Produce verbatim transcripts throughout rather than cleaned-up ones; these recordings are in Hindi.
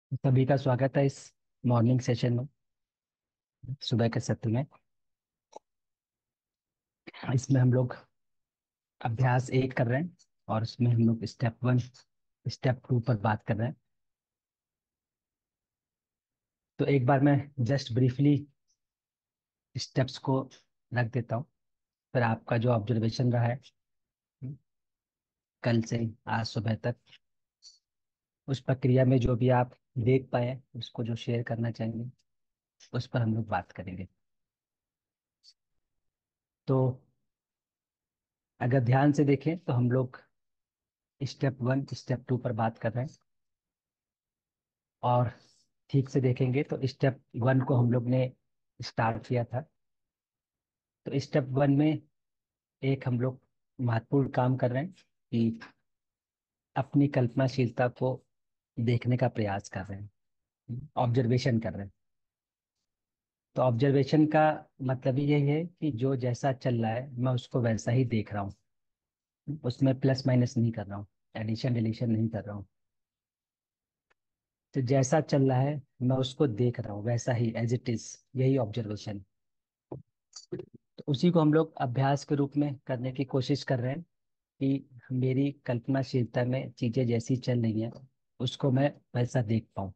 सभी का स्वागत है इस मॉर्निंग सेशन में, सुबह के सत्र में। इसमें हम लोग अभ्यास एक कर रहे हैं और उसमें हम लोग स्टेप वन स्टेप टू पर बात कर रहे हैं। तो एक बार मैं जस्ट ब्रीफली स्टेप्स को रख देता हूँ, फिर आपका जो ऑब्जर्वेशन रहा है कल से आज सुबह तक, उस प्रक्रिया में जो भी आप देख पाए उसको जो शेयर करना चाहेंगे उस पर हम लोग बात करेंगे। तो अगर ध्यान से देखें तो हम लोग स्टेप वन स्टेप टू पर बात कर रहे हैं, और ठीक से देखेंगे तो स्टेप वन को हम लोग ने स्टार्ट किया था। तो स्टेप वन में एक हम लोग महत्वपूर्ण काम कर रहे हैं कि अपनी कल्पनाशीलता को देखने का प्रयास कर रहे हैं, ऑब्जर्वेशन कर रहे हैं। तो ऑब्जर्वेशन का मतलब ही यही है कि जो जैसा चल रहा है मैं उसको वैसा ही देख रहा हूँ, उसमें प्लस माइनस नहीं कर रहा हूँ, एडिशन डिलीशन नहीं कर रहा हूँ। तो जैसा चल रहा है मैं उसको देख रहा हूँ वैसा ही एज इट इज, यही ऑब्जर्वेशन। तो उसी को हम लोग अभ्यास के रूप में करने की कोशिश कर रहे हैं कि मेरी कल्पनाशीलता में चीजें जैसी चल रही हैं उसको मैं वैसा देख पाऊँ।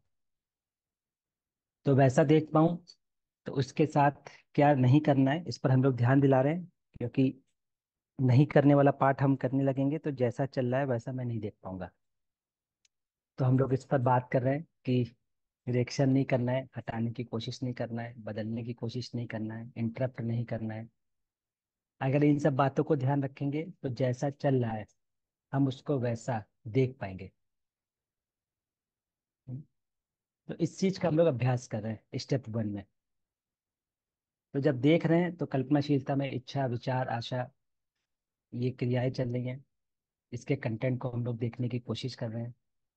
तो वैसा देख पाऊँ तो उसके साथ क्या नहीं करना है इस पर हम लोग ध्यान दिला रहे हैं, क्योंकि नहीं करने वाला पार्ट हम करने लगेंगे तो जैसा चल रहा है वैसा मैं नहीं देख पाऊंगा। तो हम लोग इस पर बात कर रहे हैं कि रिएक्शन नहीं करना है, हटाने की कोशिश नहीं करना है, बदलने की कोशिश नहीं करना है, इंटरप्ट नहीं करना है। अगर इन सब बातों को ध्यान रखेंगे तो जैसा चल रहा है हम उसको वैसा देख पाएंगे। तो इस चीज का हम लोग अभ्यास कर रहे हैं स्टेप वन में। तो जब देख रहे हैं तो कल्पनाशीलता में इच्छा विचार आशा ये क्रियाएं चल रही हैं, इसके कंटेंट को हम लोग देखने की कोशिश कर रहे हैं।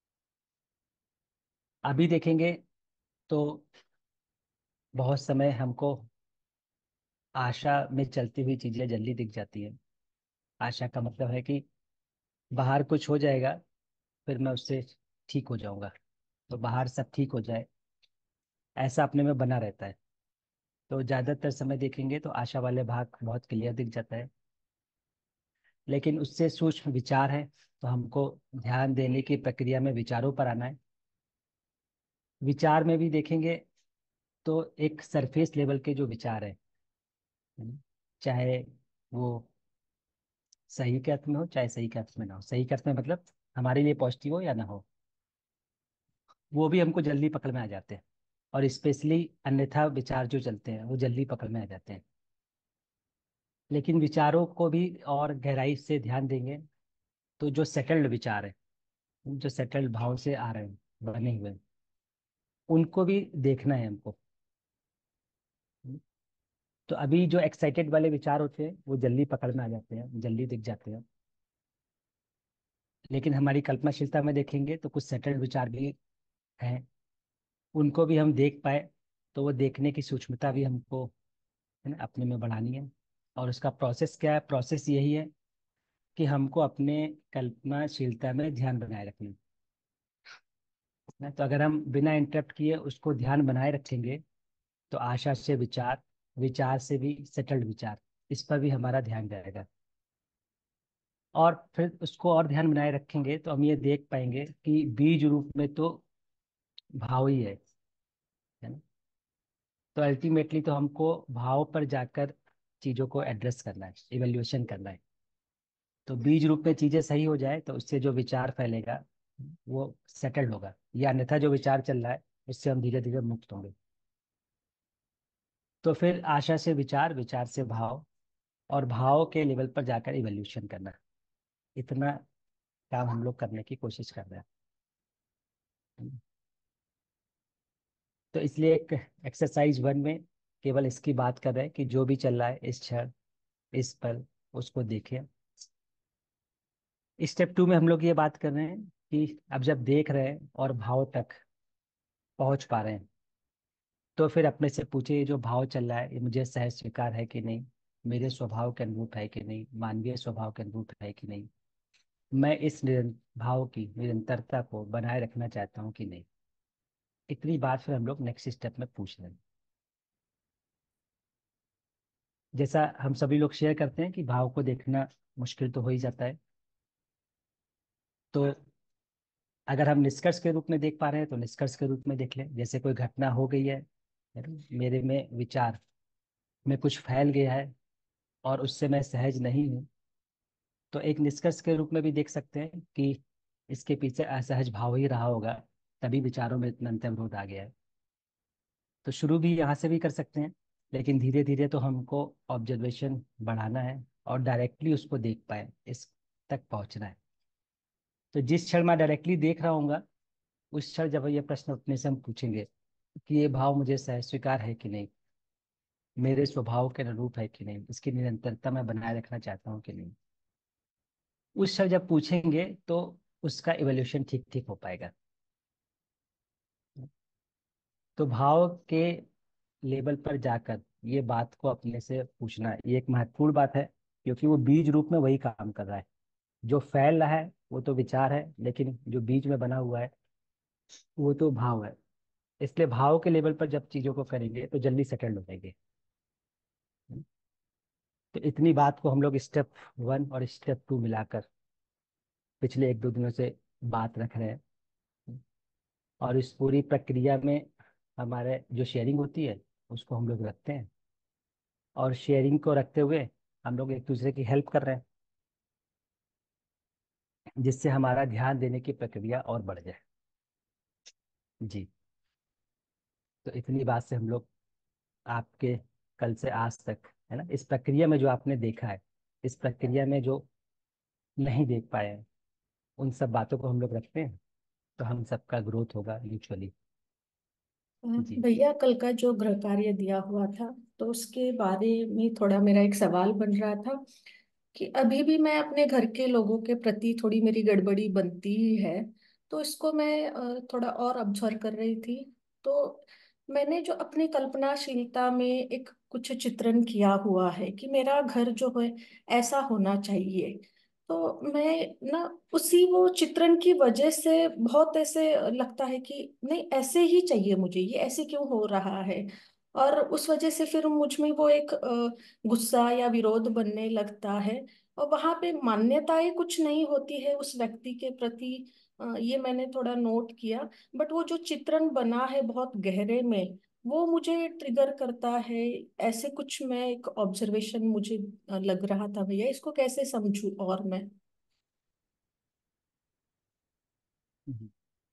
अभी देखेंगे तो बहुत समय हमको आशा में चलती हुई चीजें जल्दी दिख जाती हैं। आशा का मतलब है कि बाहर कुछ हो जाएगा फिर मैं उससे ठीक हो जाऊंगा, तो बाहर सब ठीक हो जाए ऐसा अपने में बना रहता है। तो ज्यादातर समय देखेंगे तो आशा वाले भाग बहुत क्लियर दिख जाता है। लेकिन उससे सूक्ष्म विचार है, तो हमको ध्यान देने की प्रक्रिया में विचारों पर आना है। विचार में भी देखेंगे तो एक सरफेस लेवल के जो विचार है, हम्म, चाहे वो सही के अर्थ में हो चाहे सही के अर्थ में ना हो, सही के अर्थ में मतलब हमारे लिए पॉजिटिव हो या ना हो, वो भी हमको जल्दी पकड़ में आ जाते हैं। और स्पेशली अन्यथा विचार जो चलते हैं वो जल्दी पकड़ में आ जाते हैं। लेकिन विचारों को भी और गहराई से ध्यान देंगे तो जो सेटल्ड विचार है, जो सेटल्ड भाव से आ रहे हैं बने हुए हैं, उनको भी देखना है हमको। तो अभी जो एक्साइटेड वाले विचार होते हैं वो जल्दी पकड़ में आ जाते हैं, जल्दी दिख जाते हैं। लेकिन हमारी कल्पनाशीलता में देखेंगे तो कुछ सेटल्ड विचार भी हैं, उनको भी हम देख पाए तो वो देखने की सूक्ष्मता भी हमको है ना अपने में बढ़ानी है। और उसका प्रोसेस क्या है? प्रोसेस यही है कि हमको अपने कल्पनाशीलता में ध्यान बनाए रखना है। तो अगर हम बिना इंटरप्ट किए उसको ध्यान बनाए रखेंगे तो आशा से विचार, विचार से भी सेटल्ड विचार, इस पर भी हमारा ध्यान जाएगा। और फिर उसको और ध्यान बनाए रखेंगे तो हम ये देख पाएंगे कि बीज रूप में तो भाव ही है है ना। तो अल्टीमेटली तो हमको भाव पर जाकर चीजों को एड्रेस करना है, इवेल्युएशन करना है। तो बीज रूप में चीजें सही हो जाए तो उससे जो विचार फैलेगा वो सेटल्ड होगा, या अन्यथा जो विचार चल रहा है उससे हम धीरे धीरे मुक्त होंगे। तो फिर आशा से विचार, विचार से भाव, और भाव के लेवल पर जाकर इवोल्यूशन करना, इतना काम हम लोग करने की कोशिश कर रहे हैं। तो इसलिए एक एक्सरसाइज वन में केवल इसकी बात कर रहे हैं कि जो भी चल रहा है इस क्षण इस पल उसको देखें। स्टेप टू में हम लोग ये बात कर रहे हैं कि अब जब देख रहे हैं और भाव तक पहुंच पा रहे हैं तो फिर अपने से पूछे ये जो भाव चल रहा है ये मुझे सहज स्वीकार है कि नहीं, मेरे स्वभाव के अनुरूप है कि नहीं, मानवीय स्वभाव के अनुरूप है कि नहीं, मैं इस निरं, भाव की निरंतरता को बनाए रखना चाहता हूँ कि नहीं। इतनी बात फिर हम लोग नेक्स्ट स्टेप में पूछ रहे हैं। जैसा हम सभी लोग शेयर करते हैं कि भाव को देखना मुश्किल तो हो ही जाता है, तो अगर हम निष्कर्ष के रूप में देख पा रहे हैं तो निष्कर्ष के रूप में देख लें। जैसे कोई घटना हो गई है, है ना, मेरे में विचार में कुछ फैल गया है और उससे मैं सहज नहीं हूँ, तो एक निष्कर्ष के रूप में भी देख सकते हैं कि इसके पीछे असहज भाव ही रहा होगा, तभी विचारों में इतना अंतर्विरोध आ गया है। तो शुरू भी यहाँ से भी कर सकते हैं, लेकिन धीरे धीरे तो हमको ऑब्जर्वेशन बढ़ाना है और डायरेक्टली उसको देख पाए इस तक पहुंचना है। तो जिस क्षण मैं डायरेक्टली देख रहा हूँ, उस क्षण जब ये प्रश्न अपने से हम पूछेंगे कि ये भाव मुझे सह स्वीकार है कि नहीं, मेरे स्वभाव के अनुरूप है कि नहीं, इसकी निरंतरता मैं बनाए रखना चाहता हूँ कि नहीं, उस क्षण जब पूछेंगे तो उसका इवोल्यूशन ठीक ठीक हो पाएगा। तो भाव के लेवल पर जाकर ये बात को अपने से पूछना, ये एक महत्वपूर्ण बात है, क्योंकि वो बीज रूप में वही काम कर रहा है। जो फैल रहा है वो तो विचार है, लेकिन जो बीज में बना हुआ है वो तो भाव है। इसलिए भाव के लेवल पर जब चीजों को करेंगे तो जल्दी सेटल हो जाएंगे। तो इतनी बात को हम लोग स्टेप वन और स्टेप टू मिलाकर पिछले एक दो दिनों से बात रख रहे हैं। और इस पूरी प्रक्रिया में हमारे जो शेयरिंग होती है उसको हम लोग रखते हैं, और शेयरिंग को रखते हुए हम लोग एक दूसरे की हेल्प कर रहे हैं, जिससे हमारा ध्यान देने की प्रक्रिया और बढ़ जाए। जी। तो इतनी बात से हम लोग आपके कल से आज तक, है ना, इस प्रक्रिया में जो आपने देखा है, इस प्रक्रिया में जो नहीं देख पाए हैं, उन सब बातों को हम लोग रखते हैं, तो हम सबका ग्रोथ होगा म्यूचुअली। अ, जी। भैया, कल का जो गृह कार्य दिया हुआ था, तो उसके बारे में थोड़ा मेरा एक सवाल बन रहा था कि अभी भी मैं अपने घर के लोगों के प्रति थोड़ी मेरी गड़बड़ी बनती ही है। तो इसको मैं अ, थोड़ा और ऑब्जर्व कर रही थी। तो मैंने जो अपनी कल्पनाशीलता में एक कुछ चित्रण किया हुआ है कि मेरा घर जो है ऐसा होना चाहिए। तो मैं ना उसी वो चित्रण की वजह से बहुत ऐसे लगता है कि नहीं, ऐसे ही चाहिए मुझे, ये ऐसे क्यों हो रहा है। और उस वजह से फिर मुझ में वो एक अ, गुस्सा या विरोध बनने लगता है। और वहां पे मान्यताएं कुछ नहीं होती है उस व्यक्ति के प्रति। अ, ये मैंने थोड़ा नोट किया। बट वो जो चित्रण बना है बहुत गहरे में, वो मुझे ट्रिगर करता है। ऐसे कुछ मैं एक ऑब्जर्वेशन मुझे अ, लग रहा था भैया, इसको कैसे समझूं और मैं। हम्म।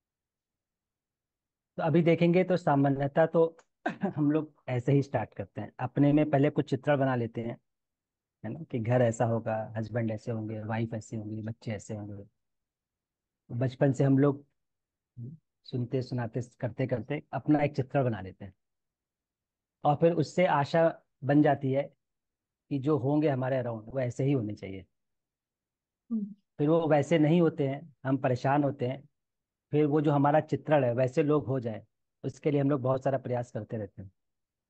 तो अभी देखेंगे तो सामान्यता तो हम लोग ऐसे ही स्टार्ट करते हैं, अपने में पहले कुछ चित्र बना लेते हैं, है ना, कि घर ऐसा होगा, हस्बैंड ऐसे होंगे, वाइफ ऐसे होंगी, बच्चे ऐसे होंगे। बचपन से हम लोग सुनते सुनाते करते करते अपना एक चित्र बना लेते हैं, और फिर उससे आशा बन जाती है कि जो होंगे हमारे अराउंड वो ऐसे ही होने चाहिए। हम्म। फिर वो वैसे नहीं होते हैं, हम परेशान होते हैं। फिर वो जो हमारा चित्रण है वैसे लोग हो जाए, उसके लिए हम लोग बहुत सारा प्रयास करते रहते हैं,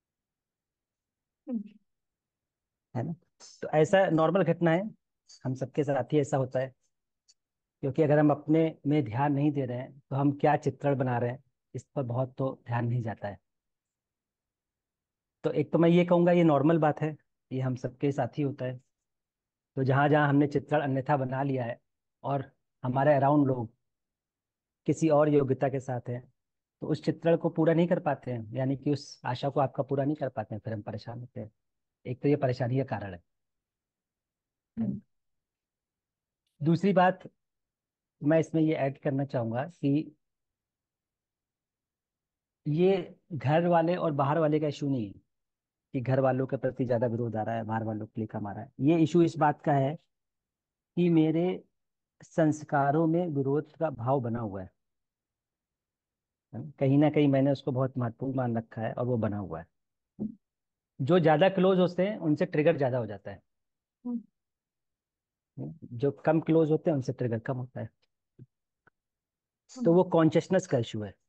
हम्म। है ना। तो ऐसा नॉर्मल घटना है, हम सबके साथ ही ऐसा होता है। क्योंकि अगर हम अपने में ध्यान नहीं दे रहे हैं तो हम क्या चित्रण बना रहे हैं इस पर बहुत तो ध्यान नहीं जाता है। तो एक तो मैं ये कहूँगा ये नॉर्मल बात है, ये हम सबके साथ ही होता है। तो जहाँ जहाँ हमने चित्रण अन्यथा बना लिया है और हमारे अराउंड लोग किसी और योग्यता के साथ हैं, तो उस चित्रण को पूरा नहीं कर पाते हैं, यानी कि उस आशा को आपका पूरा नहीं कर पाते हैं, फिर हम परेशान होते हैं। एक तो ये परेशानी का कारण है है ना? हम्म। दूसरी बात मैं इसमें ये ऐड करना चाहूंगा कि ये घर वाले और बाहर वाले का इशू नहीं है, कि घर वालों के प्रति ज्यादा विरोध आ रहा है, बाहर वालों के लिए कम आ रहा है। ये इशू इस बात का है कि मेरे संस्कारों में विरोध का भाव बना हुआ है है ना? कहीं ना कहीं मैंने उसको बहुत महत्वपूर्ण मान रखा है और वो बना हुआ है। जो ज्यादा क्लोज होते हैं उनसे ट्रिगर ज्यादा हो जाता है, हम्म। जो कम क्लोज होते हैं उनसे ट्रिगर कम होता है। तो हम्म। वो कॉन्शियसनेस का इशू है।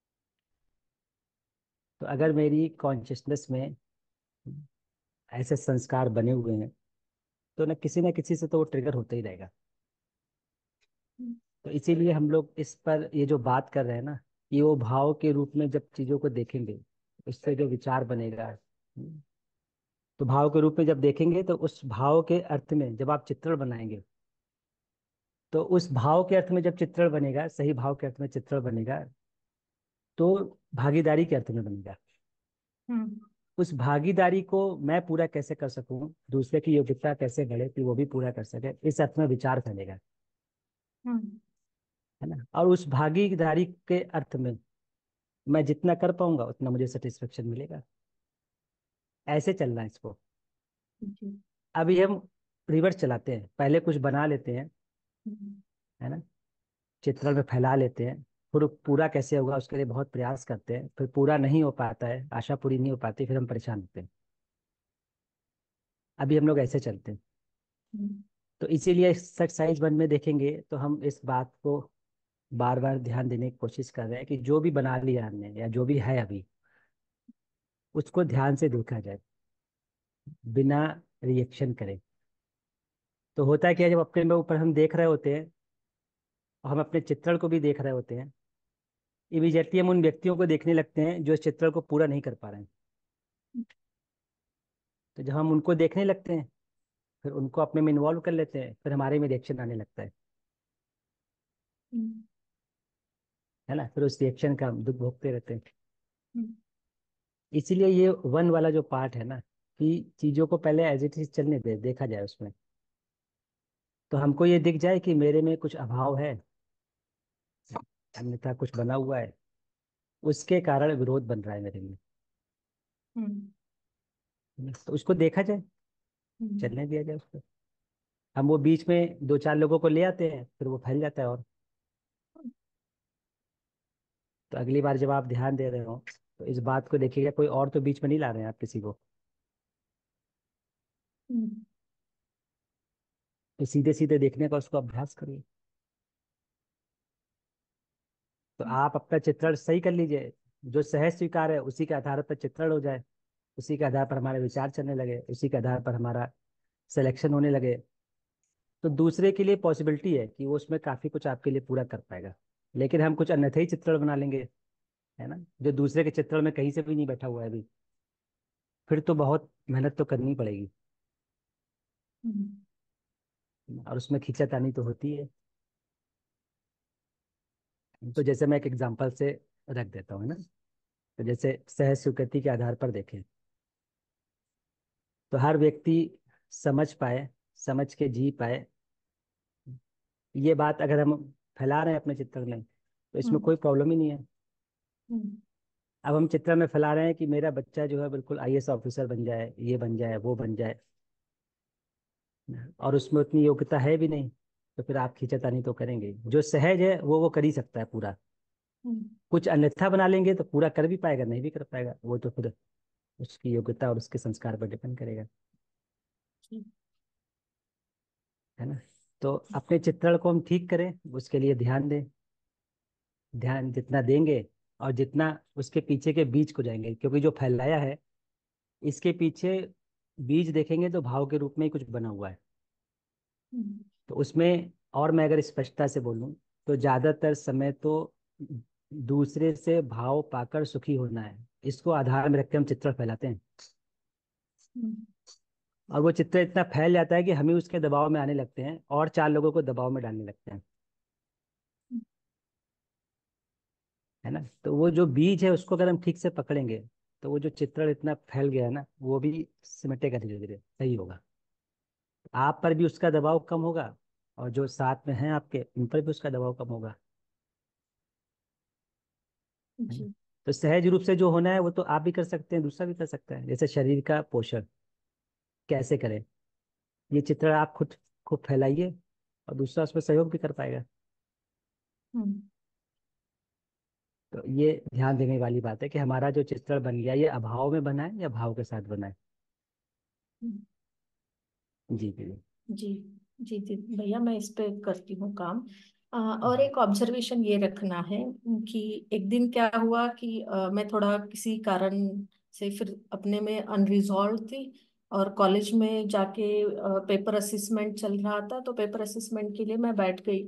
तो अगर मेरी कॉन्शियसनेस में ऐसे संस्कार बने हुए हैं तो ना किसी ना किसी से तो वो ट्रिगर होता ही रहेगा। हम्म। तो इसीलिए हम लोग इस पर ये जो बात कर रहे हैं ना, ये वो भाव के रूप में जब चीजों को देखेंगे, उससे जो विचार बनेगा। हम्म, तो भाव के रूप में जब देखेंगे तो उस भाव के अर्थ में जब आप चित्रण बनाएंगे, तो उस भाव के अर्थ में जब चित्रण बनेगा, सही भाव के अर्थ में चित्रण बनेगा, तो भागीदारी के अर्थ में बनेगा। हम्म। उस भागीदारी को मैं पूरा कैसे कर सकूं, दूसरे की योग्यता कैसे बढ़े कि वो भी पूरा कर सके, इस अर्थ में विचार फैलेगा। हम्म। है ना। और उस भागीदारी के अर्थ में मैं जितना कर पाऊंगा उतना मुझे सेटिस्फेक्शन मिलेगा। ऐसे चलना है इसको। जी। अभी हम रिवर्स चलाते हैं, पहले कुछ बना लेते हैं, हम्म। है ना, चित्रण में फैला लेते हैं, फिर वो पूरा कैसे होगा उसके लिए बहुत प्रयास करते हैं, फिर पूरा नहीं हो पाता है, आशा पूरी नहीं हो पाती, फिर हम परेशान होते हैं। अभी हम लोग ऐसे चलते हैं। हम्म। तो इसीलिए एक्सरसाइज वन में देखेंगे तो हम इस बात को बार बार ध्यान देने की कोशिश कर रहे हैं कि जो भी बना लिया हमने या जो भी है अभी, उसको ध्यान से देखा जाए, बिना रिएक्शन करे। तो होता है क्या, जब अपने में ऊपर हम देख रहे होते हैं और हम अपने चित्रण को भी देख रहे होते हैं, इमीडिएटली हम उन व्यक्तियों को देखने लगते हैं जो इस चित्रण को पूरा नहीं कर पा रहे हैं। तो जब हम उनको देखने लगते हैं, फिर उनको अपने में इन्वॉल्व कर लेते हैं, फिर हमारे में रिएक्शन आने लगता है हम्म। है ना। फिर उस रिएक्शन का हम दुख भोगते रहते हैं। हम्म। इसीलिए ये वन वाला जो पार्ट है ना, कि चीजों को पहले एज इट इज चलने दे, देखा जाए उसमें, तो हमको ये दिख जाए कि मेरे में कुछ अभाव है, अन्यथा कुछ बना हुआ है, उसके कारण विरोध बन रहा है मेरे में। हम्म। तो उसको देखा जाए, हम्म। चलने दिया जाए उसको। हम वो बीच में दो चार लोगों को ले आते हैं, फिर वो फैल जाता है। और तो अगली बार जब आप ध्यान दे रहे हो तो इस बात को देखिएगा, कोई और तो बीच में नहीं ला रहे हैं आप किसी को। हम्म। तो सीधे सीधे देखने का उसको अभ्यास करिए। तो आप अपना चित्रण सही कर लीजिए, जो सहज स्वीकार है उसी के आधार पर चित्रण हो जाए, उसी के आधार पर हमारे विचार चलने लगे, उसी के आधार पर हमारा सिलेक्शन होने लगे। तो दूसरे के लिए पॉसिबिलिटी है कि वो उसमें काफी कुछ आपके लिए पूरा कर पाएगा। लेकिन हम कुछ अन्यथा ही चित्रण बना लेंगे, है ना, जो दूसरे के चित्रण में कहीं से भी नहीं बैठा हुआ है अभी, फिर तो बहुत मेहनत तो करनी पड़ेगी, हम्म। और उसमें खींचातानी तो होती है। तो जैसे मैं एक एग्जांपल से रख देता हूँ, है ना। तो जैसे सहज स्वीकृति के आधार पर देखें, तो हर व्यक्ति समझ पाए, समझ के जी पाए, ये बात अगर हम फैला रहे हैं अपने चित्र में, तो इसमें हम्म। कोई प्रॉब्लम ही नहीं है। हम्म। अब हम चित्र में फैला रहे हैं कि मेरा बच्चा जो है बिल्कुल आई ए एस ऑफिसर बन जाए, ये बन जाए, वो बन जाए, और उसमें उतनी योग्यता है भी नहीं, तो फिर आप खींचातानी तो करेंगे। जो सहज है वो वो कर ही सकता है पूरा। हम्म। कुछ अन्यथा बना लेंगे तो पूरा कर भी पाएगा, नहीं भी कर पाएगा, वो तो फिर उसकी योग्यता और उसके संस्कार पर डिपेंड करेगा। जी। है ना। तो अपने चित्रण को हम ठीक करें, उसके लिए ध्यान दें। ध्यान जितना देंगे और जितना उसके पीछे के बीज को जाएंगे, क्योंकि जो फैलाया है इसके पीछे बीज देखेंगे तो भाव के रूप में ही कुछ बना हुआ है। हम्म। तो उसमें, और मैं अगर स्पष्टता से बोलूं, तो ज्यादातर समय तो दूसरे से भाव पाकर सुखी होना है, इसको आधार में रख के हम चित्र फैलाते हैं। हम्म। और वो चित्र इतना फैल जाता है कि हम ही उसके दबाव में आने लगते हैं और चार लोगों को दबाव में डालने लगते हैं। है ना। तो वो जो बीज है उसको अगर हम ठीक से पकड़ेंगे, तो वो जो चित्रण इतना फैल गया है ना, वो भी सिमटेगा, धीरे धीरे सही होगा। आप पर भी उसका दबाव कम होगा, और जो साथ में हैं आपके उन पर भी उसका दबाव कम होगा। है ना। जी। तो सहज रूप से जो होना है वो तो आप भी कर सकते हैं, दूसरा भी कर सकता है। जैसे शरीर का पोषण कैसे करें, ये चित्र आप खुद खुद फैलाइए, और दूसरा उसमें सहयोग भी कर पाएगा। हम्म। तो ये ध्यान देने वाली बात है कि हमारा जो चित्र बन गया, ये अभाव में बना है या भाव के साथ बना है। हम्म। जी जी। जी। जी जी भैया, मैं इस पे करती हूँ काम। अ, और हम्म। एक ऑब्जर्वेशन ये रखना है कि एक दिन क्या हुआ कि अ, मैं थोड़ा किसी कारण से फिर अपने में अनरिजॉल्व थी, और कॉलेज में जाके पेपर असेसमेंट चल रहा था, तो पेपर असेसमेंट के लिए मैं बैठ गई।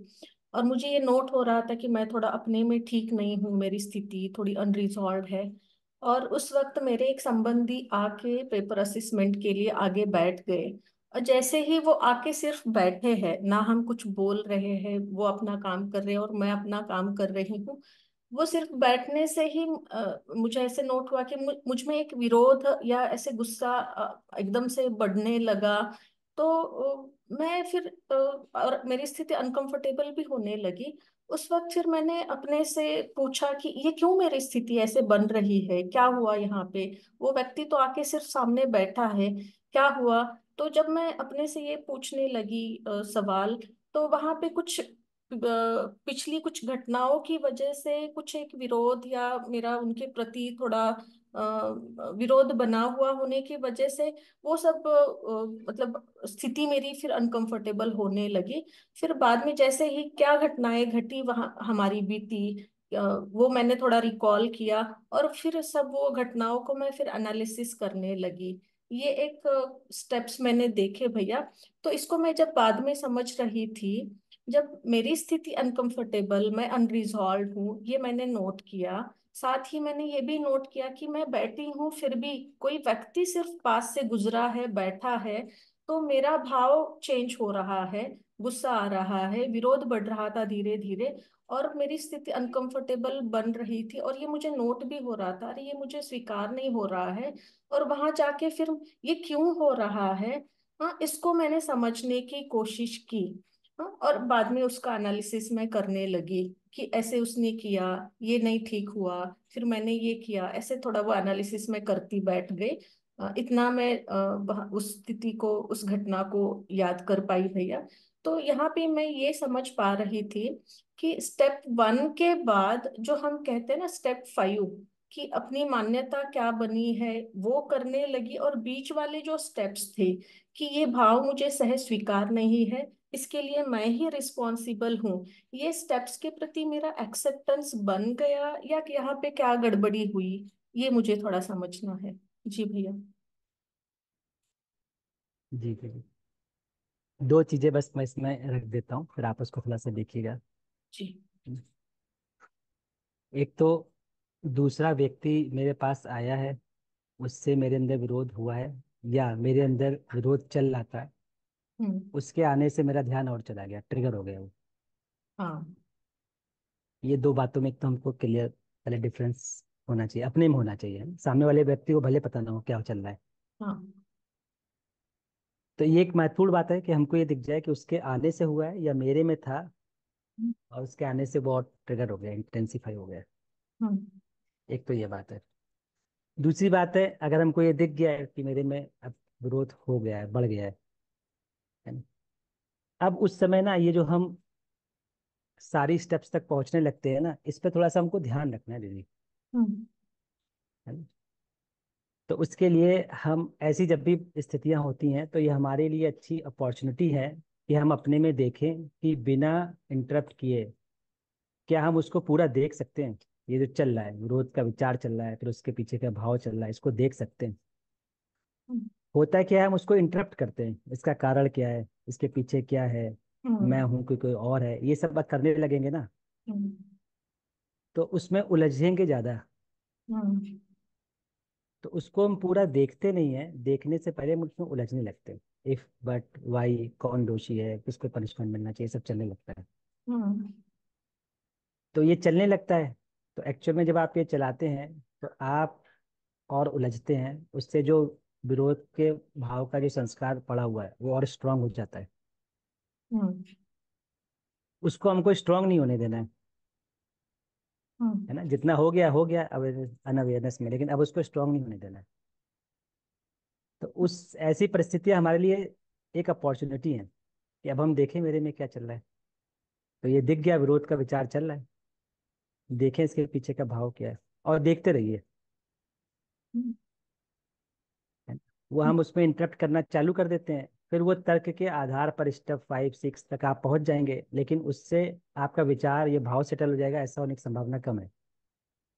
और मुझे ये नोट हो रहा था कि मैं थोड़ा अपने में ठीक नहीं हूँ, मेरी स्थिति थोड़ी अनरिजॉल्व है। और उस वक्त मेरे एक संबंधी आके पेपर असेसमेंट के लिए आगे बैठ गए। और जैसे ही वो आके सिर्फ बैठे हैं, ना हम कुछ बोल रहे हैं, वो अपना काम कर रहे हैं और मैं अपना काम कर रही हूँ। वो सिर्फ बैठने से ही अ, मुझे ऐसे नोट हुआ कि मुझ मुझ में एक विरोध या ऐसे गुस्सा अ, एकदम से बढ़ने लगा। तो अ, मैं फिर अ, और मेरी स्थिति अनकंफर्टेबल भी होने लगी। उस वक्त फिर मैंने अपने से पूछा कि ये क्यों मेरी स्थिति ऐसे बन रही है, क्या हुआ यहाँ पे। वो व्यक्ति तो आके सिर्फ सामने बैठा है, क्या हुआ। तो जब मैं अपने से ये पूछने लगी अ, सवाल, तो वहां पे कुछ अ, पिछली कुछ घटनाओं की वजह से कुछ एक विरोध या मेरा उनके प्रति थोड़ा अ, विरोध बना हुआ होने की वजह से वो सब अ, मतलब स्थिति मेरी फिर अनकंफर्टेबल होने लगी। फिर बाद में जैसे ही क्या घटनाएं घटी वहाँ हमारी बीती, अ, वो मैंने थोड़ा रिकॉल किया। और फिर सब वो घटनाओं को मैं फिर एनालिसिस करने लगी। ये एक स्टेप्स मैंने देखे भैया। तो इसको मैं जब बाद में समझ रही थी, जब मेरी स्थिति अनकंफर्टेबल, मैं अनरिजॉल्व हूँ, ये मैंने नोट किया। साथ ही मैंने ये भी नोट किया कि मैं बैठी हूँ फिर भी कोई व्यक्ति सिर्फ पास से गुजरा है, बैठा है, तो मेरा भाव चेंज हो रहा है, गुस्सा आ रहा है, विरोध बढ़ रहा था धीरे धीरे। और मेरी स्थिति अनकंफर्टेबल बन रही थी और ये मुझे नोट भी हो रहा था, अरे ये मुझे स्वीकार नहीं हो रहा है। और वहां जाके फिर ये क्यों हो रहा है, हाँ, इसको मैंने समझने की कोशिश की। हाँ, और बाद में उसका एनालिसिस मैं करने लगी कि ऐसे उसने किया, ये नहीं ठीक हुआ, फिर मैंने ये किया, ऐसे थोड़ा वो एनालिसिस में करती बैठ गई। अ, इतना मैं अ, वहाँ उस स्थिति को, उस घटना को याद कर पाई भैया। तो यहाँ पे मैं ये समझ पा रही थी कि स्टेप वन के बाद जो हम कहते हैं ना स्टेप फाइव, कि अपनी मान्यता क्या बनी है वो करने लगी। और बीच वाले जो स्टेप्स थे कि ये भाव मुझे सहज स्वीकार नहीं है, इसके लिए मैं ही रिस्पॉन्सिबल हूँ, ये स्टेप्स के प्रति मेरा एक्सेप्टेंस बन गया या कि यहाँ पे क्या गड़बड़ी हुई, ये मुझे थोड़ा समझना है। जी भैया। जी जी जी। दो चीजें बस मैं इसमें रख देता हूँ, फिर आप उसको थोड़ा सा देखिएगा। जी। एक तो दूसरा व्यक्ति मेरे पास आया है, उससे मेरे अंदर विरोध हुआ है, या मेरे अंदर विरोध चल रहा था, हम्म। उसके आने से मेरा ध्यान और चला गया, ट्रिगर हो गया वो। हाँ। ये दो बातों में एक तो हमको क्लियर पहले डिफरेंस होना चाहिए, अपने में होना चाहिए, सामने वाले व्यक्ति को भले पता ना हो क्या चल रहा है। हाँ। तो ये एक महत्वपूर्ण बात है कि हमको ये दिख जाए कि उसके आने से हुआ है या मेरे में था, और उसके आने से बहुत ट्रिगर हो गया, इंटेंसिफाई हो गया। हम्म। एक तो ये बात है। दूसरी बात है, अगर हमको ये दिख गया है कि मेरे में अब विरोध हो गया है, बढ़ गया है है ना? अब उस समय ना ये जो हम सारी स्टेप्स तक पहुंचने लगते हैं ना, इस पे थोड़ा सा हमको ध्यान रखना है दीदी, हम्म। है ना? तो उसके लिए हम ऐसी जब भी स्थितियां होती हैं तो ये हमारे लिए अच्छी अपॉर्चुनिटी है कि हम अपने में देखें कि बिना इंटरप्ट किए क्या हम उसको पूरा देख सकते हैं। ये जो चल रहा है, विरोध का विचार चल रहा है, फिर उसके पीछे का भाव चल रहा है, इसको देख सकते हैं। हम्म। होता है क्या है, हम उसको इंटरप्ट करते हैं, इसका कारण क्या है, इसके पीछे क्या है, मैं हम्म। हूं कोई कोई और है, ये सब बात करने लगेंगे ना, हम्म। तो उसमें उलझेंगे ज्यादा। हम्म। तो उसको हम पूरा देखते नहीं है, देखने से पहले हम उसमें उलझने लगते हैं। इफ, बट, वाई, कौन दोषी है, किसको पनिशमेंट मिलना चाहिए, सब चलने लगता है। हम्म। तो ये चलने लगता है। तो एक्चुअल में जब आप ये चलाते हैं तो आप और उलझते हैं, उससे जो विरोध के भाव का जो संस्कार पड़ा हुआ है वो और स्ट्रांग हो जाता है। हम्म। उसको हमको स्ट्रांग नहीं होने देना है हम्म। है ना? जितना हो गया हो गया अवेयरनेस अनअवेयरनेस में, लेकिन अब उसको स्ट्रांग नहीं होने देना है। तो उस ऐसी परिस्थितियां हमारे लिए एक अपॉर्चुनिटी है कि अब हम देखें मेरे में क्या चल रहा है। तो ये दिख गया, विरोध का विचार चल रहा है, देखें इसके पीछे का भाव क्या है, और देखते रहिए, हम्म। है ना? वो हम उसमें इंटरप्ट करना चालू कर देते हैं, फिर वो तर्क के आधार पर स्टेप फाइव सिक्स तक आप पहुंच जाएंगे, लेकिन उससे आपका विचार ये भाव सेटल हो जाएगा, ऐसा होने की संभावना कम है।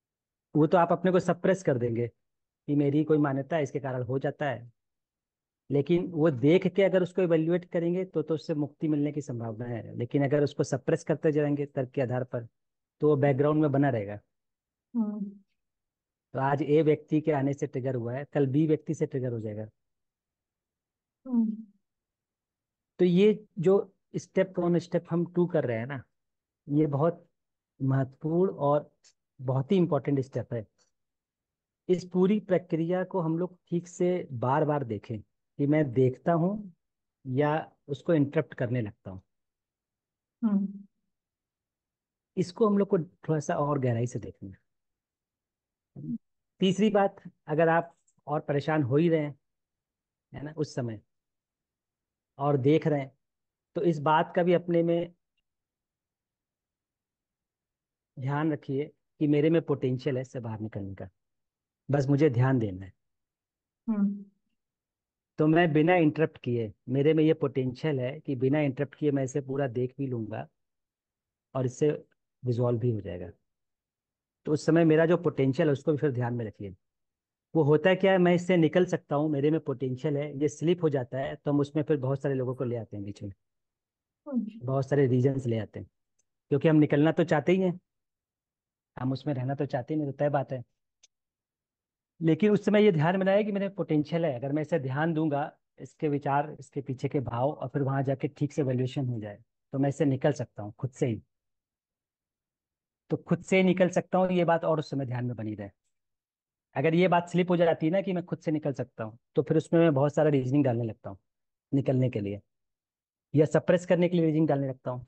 वो तो आप अपने को सप्रेस कर देंगे कि मेरी कोई मान्यता है इसके कारण हो जाता है, लेकिन वो देख के अगर उसको इवेल्युएट करेंगे तो तो उससे मुक्ति मिलने की संभावना है, लेकिन अगर उसको सप्रेस करते जाएंगे तर्क के आधार पर तो वो बैकग्राउंड में बना रहेगा। हम्म। तो आज ए व्यक्ति के आने से ट्रिगर हुआ है, कल बी व्यक्ति से ट्रिगर हो जाएगा। हम्म। तो ये जो स्टेप वन स्टेप हम टू कर रहे हैं ना, ये बहुत महत्वपूर्ण और बहुत ही इंपॉर्टेंट स्टेप है। इस पूरी प्रक्रिया को हम लोग ठीक से बार बार देखें, कि मैं देखता हूँ या उसको इंटरप्ट करने लगता हूँ। हम्म। इसको हम लोग को थोड़ा सा और गहराई से देखना है। तीसरी बात, अगर आप और परेशान हो ही रहे हैं, है ना, उस समय, और देख रहे हैं, तो इस बात का भी अपने में ध्यान रखिए कि मेरे में पोटेंशियल है इससे बाहर निकलने का, बस मुझे ध्यान देना है। हम्म। तो मैं बिना इंटरप्ट किए, मेरे में ये पोटेंशियल है कि बिना इंटरप्ट किए मैं इसे पूरा देख भी लूंगा और इससे रिजॉल्व भी हो जाएगा। तो उस समय मेरा जो पोटेंशियल है उसको भी फिर ध्यान में रखिए। वो होता है क्या है, मैं इससे निकल सकता हूँ, मेरे में पोटेंशियल है, ये स्लिप हो जाता है तो हम उसमें फिर बहुत सारे लोगों को ले आते हैं बीच में, हम्म। बहुत सारे रीजन्स ले आते हैं, क्योंकि हम निकलना तो चाहते ही हैं, हम उसमें रहना तो चाहते ही नहीं, तो तय बात है। लेकिन उस समय ये ध्यान में रहे कि मेरे पोटेंशियल है, अगर मैं इसे ध्यान दूंगा, इसके विचार, इसके पीछे के भाव, और फिर वहां जाके ठीक से वैल्यूएशन हो जाए, तो मैं इससे निकल सकता हूँ खुद से ही। तो खुद से ही निकल सकता हूँ, ये बात और उस समय ध्यान में बनी रहे। अगर ये बात स्लिप हो जाती है ना कि मैं खुद से निकल सकता हूँ, तो फिर उसमें मैं बहुत सारा रीजनिंग डालने लगता हूँ निकलने के लिए, या सप्रेस करने के लिए रीजनिंग डालने लगता हूँ।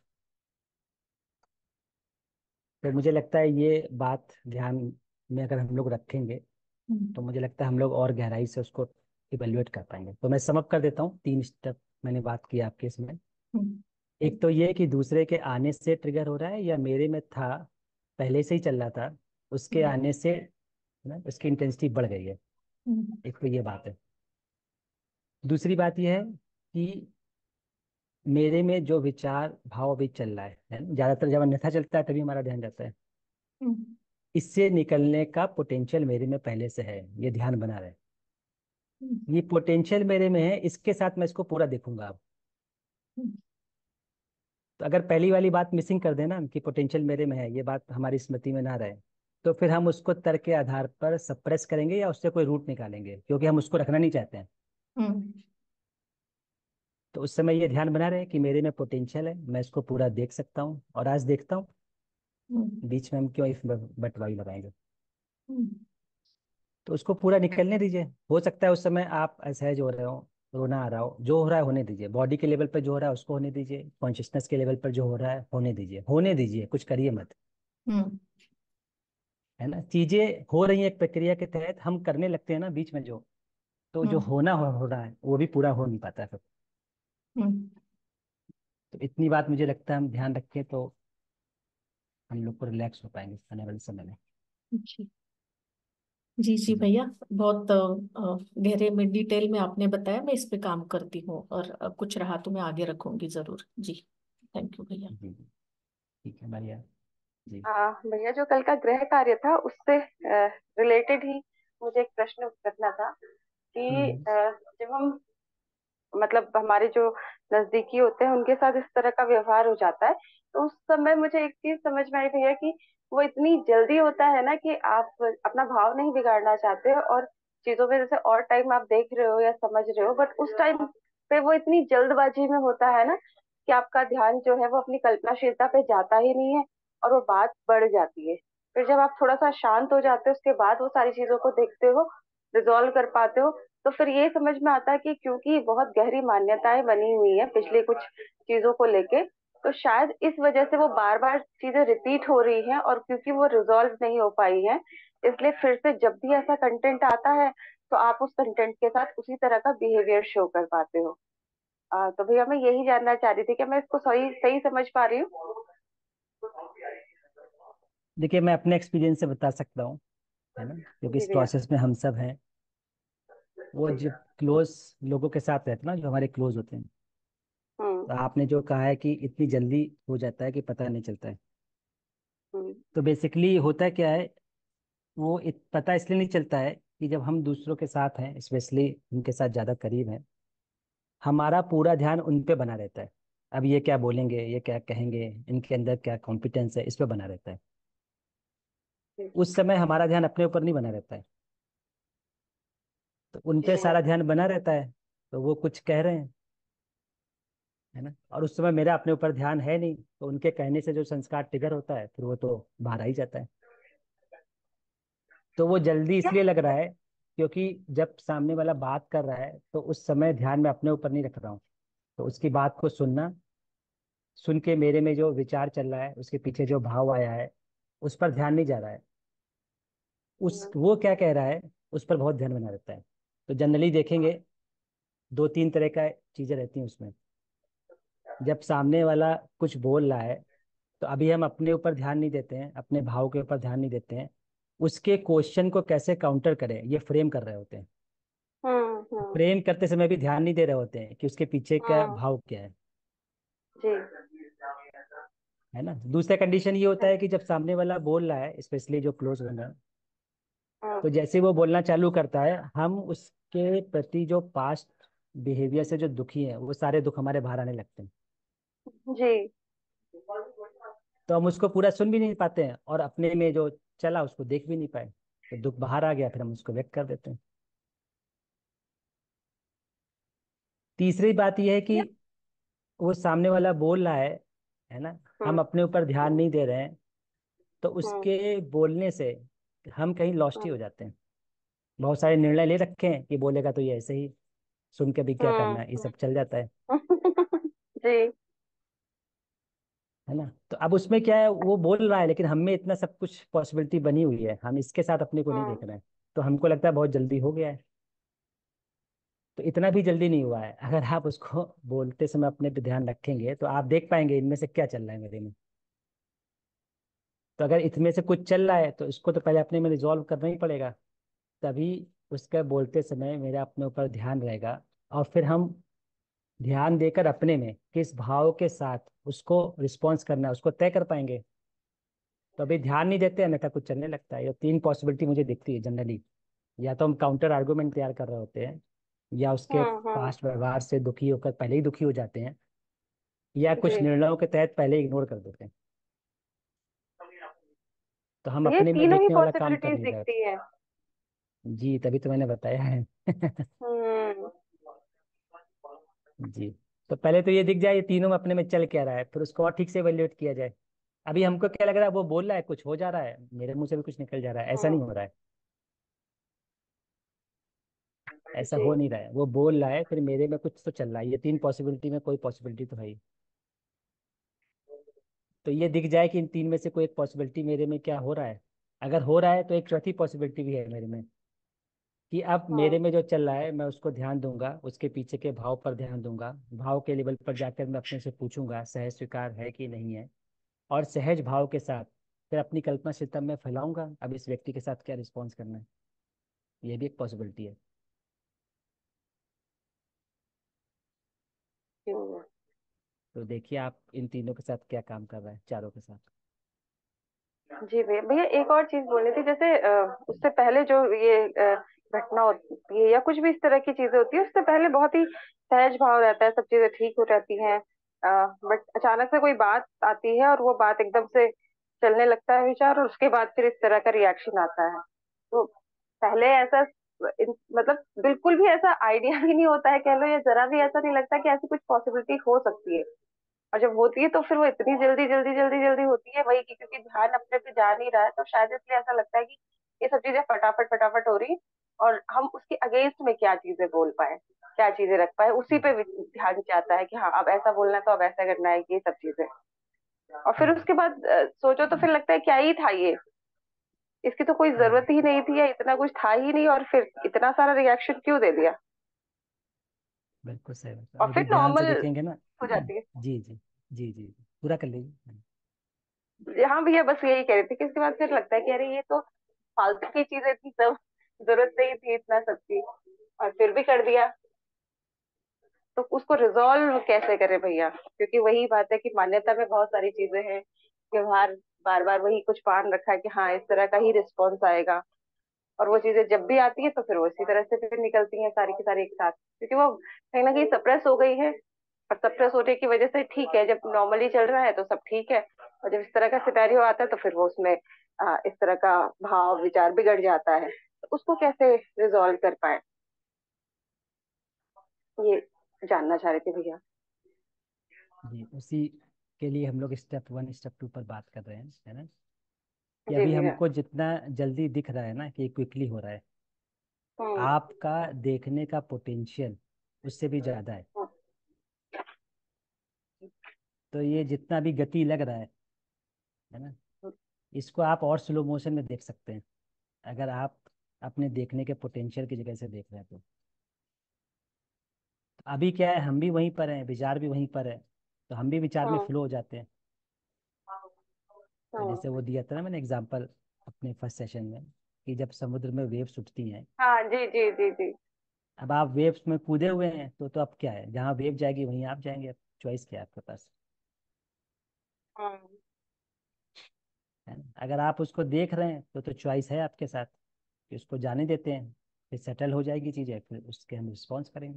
फिर मुझे लगता है ये बात ध्यान में अगर हम लोग रखेंगे, हम्म। तो मुझे लगता है हम लोग और गहराई से उसको इवेल्युएट कर पाएंगे। तो मैं समअप कर देता हूँ, तीन स्टेप मैंने बात की आपके इसमें। हम्म। एक तो ये कि दूसरे के आने से ट्रिगर हो रहा है, या मेरे में था, पहले से ही चल रहा था, उसके हम्म। आने से ना उसकी इंटेंसिटी बढ़ गई है। हम्म। एक तो ये बात है। दूसरी बात यह है कि मेरे में जो विचार भाव अभी चल रहा है है ना, ज्यादातर जब अन्यथा चलता है तभी हमारा ध्यान जाता है, हम्म। इससे निकलने का पोटेंशियल मेरे में पहले से है, ये ध्यान बना रहे। हम्म। ये पोटेंशियल मेरे में है, इसके साथ मैं इसको पूरा देखूंगा अब। हम्म। तो अगर पहली वाली बात मिसिंग कर देना कि पोटेंशियल मेरे में है, ये बात हमारी स्मृति में ना रहे, तो फिर हम उसको तर्क के आधार पर सप्रेस करेंगे या उससे कोई रूट निकालेंगे, क्योंकि हम उसको रखना नहीं चाहते हैं। हम्म। तो उस समय ये ध्यान बना रहे कि मेरे में पोटेंशियल है, मैं इसको पूरा देख सकता हूँ और आज देखता हूँ। हम्म। बीच में हम क्यों इफ बट वाई लगाएंगे। हम्म। तो उसको पूरा निकलने दीजिए। हो सकता है उस समय आप असहज हो रहे हो, रोना आ रहा हो, जो हो रहा है होने दीजिए, बॉडी के लेवल पर जो हो रहा है उसको होने दीजिए, कॉन्शियसनेस के लेवल पर जो हो रहा है होने दीजिए, होने दीजिए, कुछ करिए मत। हम्म। है ना, चीजें हो रही हैं एक प्रक्रिया के तहत, हम करने लगते हैं ना बीच में जो, तो जो हम्म। होना हो, हो रहा है वो भी पूरा हो नहीं पाता है फिर। हम्म। तो इतनी बात मुझे लगता है हम ध्यान रखें तो हम लोग को रिलैक्स हो पाएंगे आने वाले समय में। जी। जी जी जी। भैया, बहुत अ, अ, गहरे में डिटेल में आपने बताया। मैं इस पे काम करती हूँ, और अ, कुछ रहा तो मैं आगे रखूंगी जरूर जी। थैंक यू भैया। जी जी, ठीक है बढ़िया। जी। हाँ भैया, जो कल का गृह कार्य था उससे रिलेटेड ही मुझे एक प्रश्न करना था कि हम्म। अ, जब हम मतलब हमारे जो नजदीकी होते हैं उनके साथ इस तरह का व्यवहार हो जाता है, तो उस समय मुझे एक चीज समझ में आई भैया कि वो इतनी जल्दी होता है ना कि आप अपना भाव नहीं बिगाड़ना चाहते हो, और चीजों में जैसे और टाइम आप देख रहे हो या समझ रहे हो, बट उस टाइम पे वो इतनी जल्दबाजी में होता है ना कि आपका ध्यान जो है वो अपनी कल्पनाशीलता पे जाता ही नहीं है, और वो बात बढ़ जाती है। फिर जब आप थोड़ा सा शांत हो जाते हो उसके बाद वो सारी चीजों को देखते हो, रिजॉल्व कर पाते हो, तो फिर ये समझ में आता है कि क्योंकि बहुत गहरी मान्यताएं बनी हुई है पिछली कुछ चीजों को लेके, तो शायद इस वजह से वो बार बार चीजें रिपीट हो रही हैं, और क्योंकि वो रिजॉल्व नहीं हो पाई हैं, इसलिए फिर से जब भी ऐसा कंटेंट आता है तो आप उस कंटेंट के साथ उसी तरह का बिहेवियर शो कर पाते हो। आ, तो भैया मैं यही जानना चाह रही थी कि मैं इसको सही सही समझ पा रही हूँ। देखिए, मैं अपने एक्सपीरियंस से बता सकता हूँ, है ना, क्योंकि जी इस भैया। प्रोसेस में हम सब हैं। वो जब क्लोज लोगों के साथ रहते हैं ना, जो हमारे क्लोज होते हैं, हम्म। तो आपने जो कहा है कि इतनी जल्दी हो जाता है कि पता नहीं चलता है, हम्म। तो बेसिकली होता क्या है, वो इत, पता इसलिए नहीं चलता है कि जब हम दूसरों के साथ हैं, स्पेशली उनके साथ ज़्यादा करीब हैं, हमारा पूरा ध्यान उन पे बना रहता है। अब ये क्या बोलेंगे, ये क्या कहेंगे, इनके अंदर क्या कॉम्पिटेंस है, इस पे बना रहता है। जी। उस समय हमारा ध्यान अपने ऊपर नहीं बना रहता है, तो उन पे जी। सारा ध्यान बना रहता है। तो वो कुछ कह रहे हैं, है ना, और उस समय मेरा अपने ऊपर ध्यान है नहीं, तो उनके कहने से जो संस्कार ट्रिगर होता है फिर वो तो बाहर आ ही जाता है। तो वो जल्दी क्या? इसलिए लग रहा है क्योंकि जब सामने वाला बात कर रहा है तो उस समय ध्यान में अपने ऊपर नहीं रख रहा हूँ। तो उसकी बात को सुनना, सुन के मेरे में जो विचार चल रहा है, उसके पीछे जो भाव आया है, उस पर ध्यान नहीं जा रहा है। उस हम्म। वो क्या कह रहा है उस पर बहुत ध्यान बना रहता है। तो जनरली देखेंगे दो तीन तरह का चीजें रहती हैं उसमें। जब सामने वाला कुछ बोल रहा है तो अभी हम अपने ऊपर ध्यान नहीं देते हैं, अपने भाव के ऊपर ध्यान नहीं देते हैं। उसके क्वेश्चन को कैसे काउंटर करें ये फ्रेम कर रहे होते हैं। हम्म। हम्म। फ्रेम करते समय भी ध्यान नहीं दे रहे होते हैं कि उसके पीछे क्या हम्म। भाव क्या है जी। है ना। दूसरा कंडीशन ये होता है कि जब सामने वाला बोल रहा है, स्पेशली जो क्लोज बंदा, तो हम्म। जैसे वो बोलना चालू करता है, हम उसके प्रति जो पास्ट बिहेवियर से जो दुखी है वो सारे दुख हमारे बाहर आने लगते हैं। जी। तो हम उसको पूरा सुन भी नहीं पाते हैं और अपने में जो चला उसको देख भी नहीं पाए, तो दुख बाहर आ गया, फिर हम उसको व्यक्त कर देते हैं। तीसरी बात यह है कि या- वो सामने वाला बोल रहा है है ना, हम हम्म। अपने ऊपर ध्यान नहीं दे रहे हैं, तो हम्म। उसके बोलने से हम कहीं लॉस्ट ही हम्म। हो जाते हैं। बहुत सारे निर्णय ले रखे हैं कि बोलेगा तो ये ऐसे ही, सुन के भी क्या करना है, ये हम्म। सब चल जाता है जी। है ना। तो अब उसमें क्या है, वो बोल रहा है लेकिन हम में इतना सब कुछ पॉसिबिलिटी बनी हुई है, हम इसके साथ अपने को नहीं हम्म। देख रहे हैं। तो हमको लगता है बहुत जल्दी हो गया है। तो इतना भी जल्दी नहीं हुआ है। अगर आप उसको बोलते समय अपने पे ध्यान रखेंगे तो आप देख पाएंगे इनमें से क्या चल रहा है मेरे में। तो अगर इसमें से कुछ चल रहा है तो इसको तो पहले अपने में रिजॉल्व करना ही पड़ेगा। तभी उसका बोलते समय मेरा अपने ऊपर ध्यान रहेगा, और फिर हम ध्यान देकर अपने में किस भाव के साथ उसको रिस्पॉन्स करना है उसको तय कर पाएंगे। तो अभी ध्यान नहीं देते, अन्यथा कुछ चलने लगता है। ये तीन पॉसिबिलिटी मुझे दिखती है जनरली। या तो हम काउंटर आर्गुमेंट तैयार कर रहे होते हैं, या उसके हम्म। हम्म। पास्ट व्यवहार से दुखी होकर पहले ही दुखी हो जाते हैं, या कुछ जी। निर्णयों के तहत पहले इग्नोर कर देते हैं। तो हम तो ये अपने में तीनों ही देखने वाला काम कर पॉसिबिलिटीज नहीं रहे। दिखती है। जी, तभी तो मैंने बताया है हम्म। जी। तो पहले तो ये दिख जाए ये तीनों में अपने में चल क्या रहा है, फिर उसको और ठीक से एवेल्युएट किया जाए। अभी हमको क्या लग रहा है, वो बोल रहा है कुछ हो जा रहा है, मेरे मुंह से भी कुछ निकल जा रहा है, ऐसा हम्म। नहीं हो रहा है। ऐसा जी। हो नहीं रहा है, वो बोल रहा है फिर मेरे में कुछ तो चल रहा है। ये तीन पॉसिबिलिटी में कोई पॉसिबिलिटी तो है ही। तो ये दिख जाए कि इन तीन में से कोई एक पॉसिबिलिटी मेरे में क्या हो रहा है। अगर हो रहा है तो एक चौथी पॉसिबिलिटी भी है मेरे में, कि अब हम्म। मेरे में जो चल रहा है मैं उसको ध्यान दूंगा, उसके पीछे के भाव पर ध्यान दूंगा। भाव के लेवल पर जाकर मैं अपने से पूछूंगा सहज स्वीकार है कि नहीं है, और सहज भाव के साथ फिर अपनी कल्पनाशीलता में फैलाऊंगा अब इस व्यक्ति के साथ क्या रिस्पॉन्स करना है। ये भी एक पॉसिबिलिटी है। हम्म। तो देखिए आप इन तीनों के साथ क्या काम कर रहा है, चारों के साथ। जी भैया, भैया एक और चीज बोलनी थी। जैसे अ, उससे पहले जो ये अ, घटना होती है या कुछ भी इस तरह की चीजें होती है, उससे पहले बहुत ही सहज भाव रहता है, सब चीजें ठीक हो जाती हैं। बट अचानक से कोई बात आती है और वो बात एकदम से चलने लगता है विचार, और उसके बाद फिर इस तरह का रिएक्शन आता है। तो पहले ऐसा इन- मतलब बिल्कुल भी ऐसा आइडिया ही नहीं होता है कह लो, या जरा भी ऐसा नहीं लगता कि ऐसी कुछ पॉसिबिलिटी हो सकती है। और जब होती है तो फिर वो इतनी जल्दी जल्दी जल्दी जल्दी होती है, वही कि क्योंकि ध्यान अपने पे जा नहीं रहा है, तो शायद इसलिए ऐसा लगता है कि ये सब चीजें फटाफट फटाफट हो रही, और हम उसके अगेंस्ट में क्या चीजें बोल पाए, क्या चीजें रख पाए, उसी पे भी ध्यान जाता है कि हाँ अब ऐसा बोलना है तो अब ऐसा करना है, ये सब चीजें। और फिर हम्म, उसके बाद अ, सोचो तो फिर लगता है क्या ही था ये, इसकी तो कोई हम्म, जरूरत ही नहीं थी, या इतना कुछ था ही नहीं, और फिर इतना सारा रिएक्शन क्यों दे दिया। बिल्कुल सही बात है। और और भी फिर ध्यान से नॉर्मल देखेंगे ना। हो जाती है। जी जी जी जी, पूरा कर लीजिए। हाँ भैया, बस यही कह रही थी कि इसके बाद फिर लगता है कि अरे ये तो फालतू की चीजें थी सब, जरूरत नहीं थी इतना सबकी, और फिर भी कर दिया। तो उसको रिजॉल्व कैसे करें भैया, क्योंकि वही बात है कि मान्यता में बहुत सारी चीजें हैं, व्यवहार बार बार वही कुछ मान रखा है कि हाँ इस तरह का ही रिस्पॉन्स आएगा। और वो चीजें जब भी आती है तो फिर वो इसी तरह से फिर निकलती हैं सारी की सारी एक साथ, क्योंकि वो कहीं ना कहीं सप्रेस हो गई है। और सप्रेस होने की वजह से ठीक है, जब नॉर्मली चल रहा है तो सब ठीक है, और जब इस तरह का सिनेरियो आता है तो फिर वो उसमें आ, इस तरह का भाव विचार बिगड़ जाता है। तो उसको कैसे रिजॉल्व कर पाए, ये जानना चाह रहे थे भैया। जी, उसी के लिए हम लोग स्टेप वन स्टेप टू पर बात कर रहे हैं, है ना। कि जी अभी भैया। हमको जितना जल्दी दिख रहा है ना कि क्विकली हो रहा है, हम्म। आपका देखने का पोटेंशियल उससे भी ज़्यादा है। हम्म। तो ये जितना भी गति लग रहा है है ना, इसको आप और स्लो मोशन में देख सकते हैं, अगर आप अपने देखने के पोटेंशियल की जगह से देख रहे हैं तो। अभी क्या है, हम भी वहीं पर हैं, विचार भी वहीं पर है, तो हम भी विचार में हम्म। फ्लो हो जाते हैं। तो हम्म। जैसे वो दिया था ना मैंने एग्जांपल अपने फर्स्ट सेशन में, कि जब समुद्र में वेव्स उठती हैं, हाँ जी जी जी जी। अब आप वेव्स में कूदे हुए हैं तो तो अब क्या है, जहाँ वेव जाएगी वहीं आप जाएंगे, अब चॉइस क्या है आपके पास, हम्म। है ना। अगर आप उसको देख रहे हैं तो तो चॉइस है आपके साथ, कि उसको जाने देते हैं, फिर सेटल हो जाएगी चीज़ें, फिर उसके हम रिस्पॉन्स करेंगे।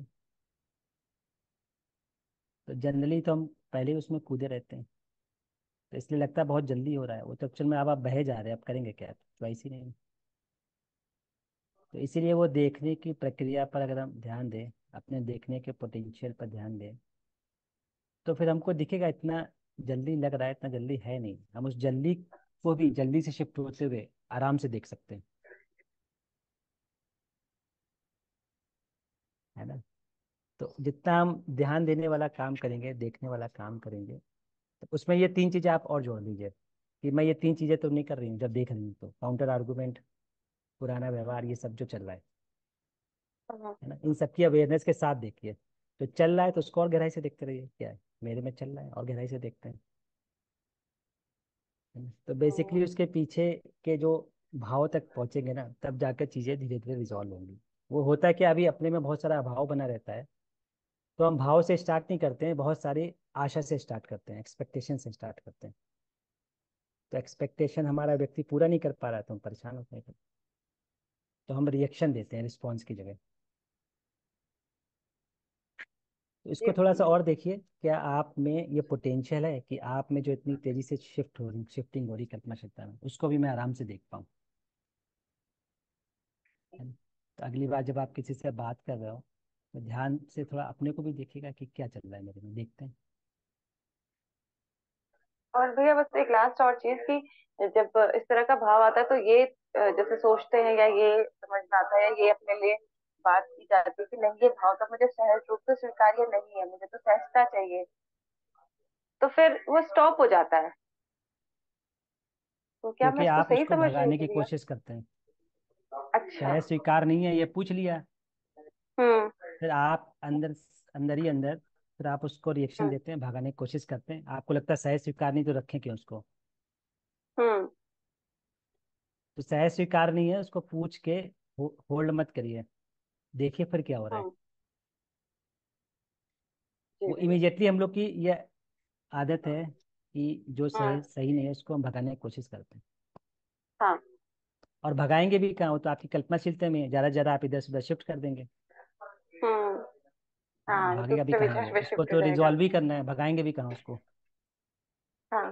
तो जनरली तो हम पहले ही उसमें कूदे रहते हैं, तो इसलिए लगता है बहुत जल्दी हो रहा है, वो तो एक्चुअल में अब आप बहे जा रहे हैं, अब करेंगे क्या, चॉइस ही नहीं है। तो इसीलिए वो देखने की प्रक्रिया पर अगर हम ध्यान दें, अपने देखने के पोटेंशियल पर ध्यान दें, तो फिर हमको दिखेगा इतना जल्दी लग रहा है, इतना जल्दी है नहीं, हम उस जल्दी को भी जल्दी से शिफ्ट होते हुए आराम से देख सकते हैं, है ना। तो जितना हम ध्यान देने वाला काम करेंगे, देखने वाला काम करेंगे, तो उसमें ये तीन चीजें आप और जोड़ लीजिए, कि मैं ये तीन चीजें तो नहीं कर रही हूँ जब देख रही हूँ, तो काउंटर आर्गूमेंट, पुराना व्यवहार, ये सब जो चल रहा है हम्म। है ना, इन सबकी अवेयरनेस के साथ देखिए। तो चल रहा है तो उसको और गहराई से देखते रहिए, क्या है मेरे में चल रहा है, और गहराई से देखते हैं, है ना? तो बेसिकली उसके पीछे के जो भाव तक पहुंचेंगे ना, तब जाकर चीजें धीरे धीरे रिजॉल्व होंगी। वो होता है कि अभी अपने में बहुत सारा अभाव बना रहता है, तो हम भाव से स्टार्ट नहीं करते हैं, बहुत सारी आशा से स्टार्ट करते हैं, एक्सपेक्टेशन से स्टार्ट करते हैं। तो एक्सपेक्टेशन हमारा व्यक्ति पूरा नहीं कर पा रहा है तो हम परेशान होते हैं, तो हम रिएक्शन देते हैं रिस्पॉन्स की जगह। तो जी इसको थोड़ा सा और देखिए, क्या आप में ये पोटेंशियल है कि आप में जो इतनी तेजी से शिफ्ट हो रही शिफ्टिंग हो रही कल्पना क्षमता में, उसको भी मैं आराम से देख पाऊँ, है ना। तो अगली बार जब आप किसी से बात कर रहे हो, तो ध्यान से थोड़ा अपने को भी देखिएगा कि क्या चल रहा है मेरे में, देखते हैं। और भैया बस एक लास्ट और चीज कि जब इस तरह का भाव आता है तो ये अ, जैसे सोचते हैं या ये समझ में आता है या ये अपने लिए बात की जाती है कि नहीं ये भाव तो मुझे सहज रूप से स्वीकार्य नहीं है, मुझे तो सहजता चाहिए, तो फिर वो स्टॉप हो जाता है। तो क्या मैं क्योंकि इसको आप सही उसको समझ रही भगाने थी की भैया? कोशिश करते हैं। अच्छा। सहज स्वीकार नहीं है ये पूछ लिया, हम्म। फिर आप अंदर अंदर ही अंदर फिर आप उसको रिएक्शन हम्म। देते हैं, भगाने की कोशिश करते हैं, आपको लगता है सहज स्वीकार नहीं तो रखें क्यों उसको। हम्म। तो सहज स्वीकार नहीं है, उसको पूछ के हो, होल्ड मत करिए, देखिए फिर क्या हो रहा है। हम्म। जी वो भैया। इमीडिएटली हम लोग की ये आदत है कि जो हम्म। सही सही नहीं है उसको हम भगाने की कोशिश करते हैं। हाँ। और भगाएंगे भी कहाँ, हो तो आपकी कल्पनाशीलता में है, ज़्यादा से ज़्यादा आप इधर से उधर शिफ्ट कर देंगे, हम्म। है ना। हाँ, ये भागेगा भी दूसरे कहाँ विचार वो, पे उसको शिफ्ट हो तो जाएगा। रिजॉल्व ही करना है, भगाएंगे भी कहाँ उसको। हाँ।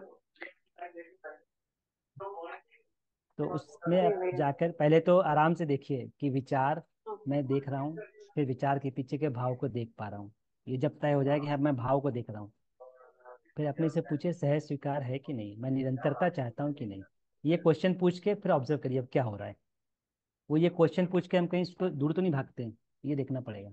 तो उसमें जी आप भैया। जाकर पहले तो आराम से देखिए कि विचार हम्म। मैं देख रहा हूँ, फिर विचार के पीछे के भाव को देख पा रहा हूँ। ये जब तय हो जाए कि हाँ मैं भाव को देख रहा हूँ, फिर अपने से पूछे सहज स्वीकार है कि नहीं, मैं निरंतरता चाहता हूँ कि नहीं। ये क्वेश्चन पूछ के फिर ऑब्जर्व करिए अब क्या हो रहा है। वो ये क्वेश्चन पूछ के हम कहीं इसको दूर तो नहीं भागते हैं, ये देखना पड़ेगा।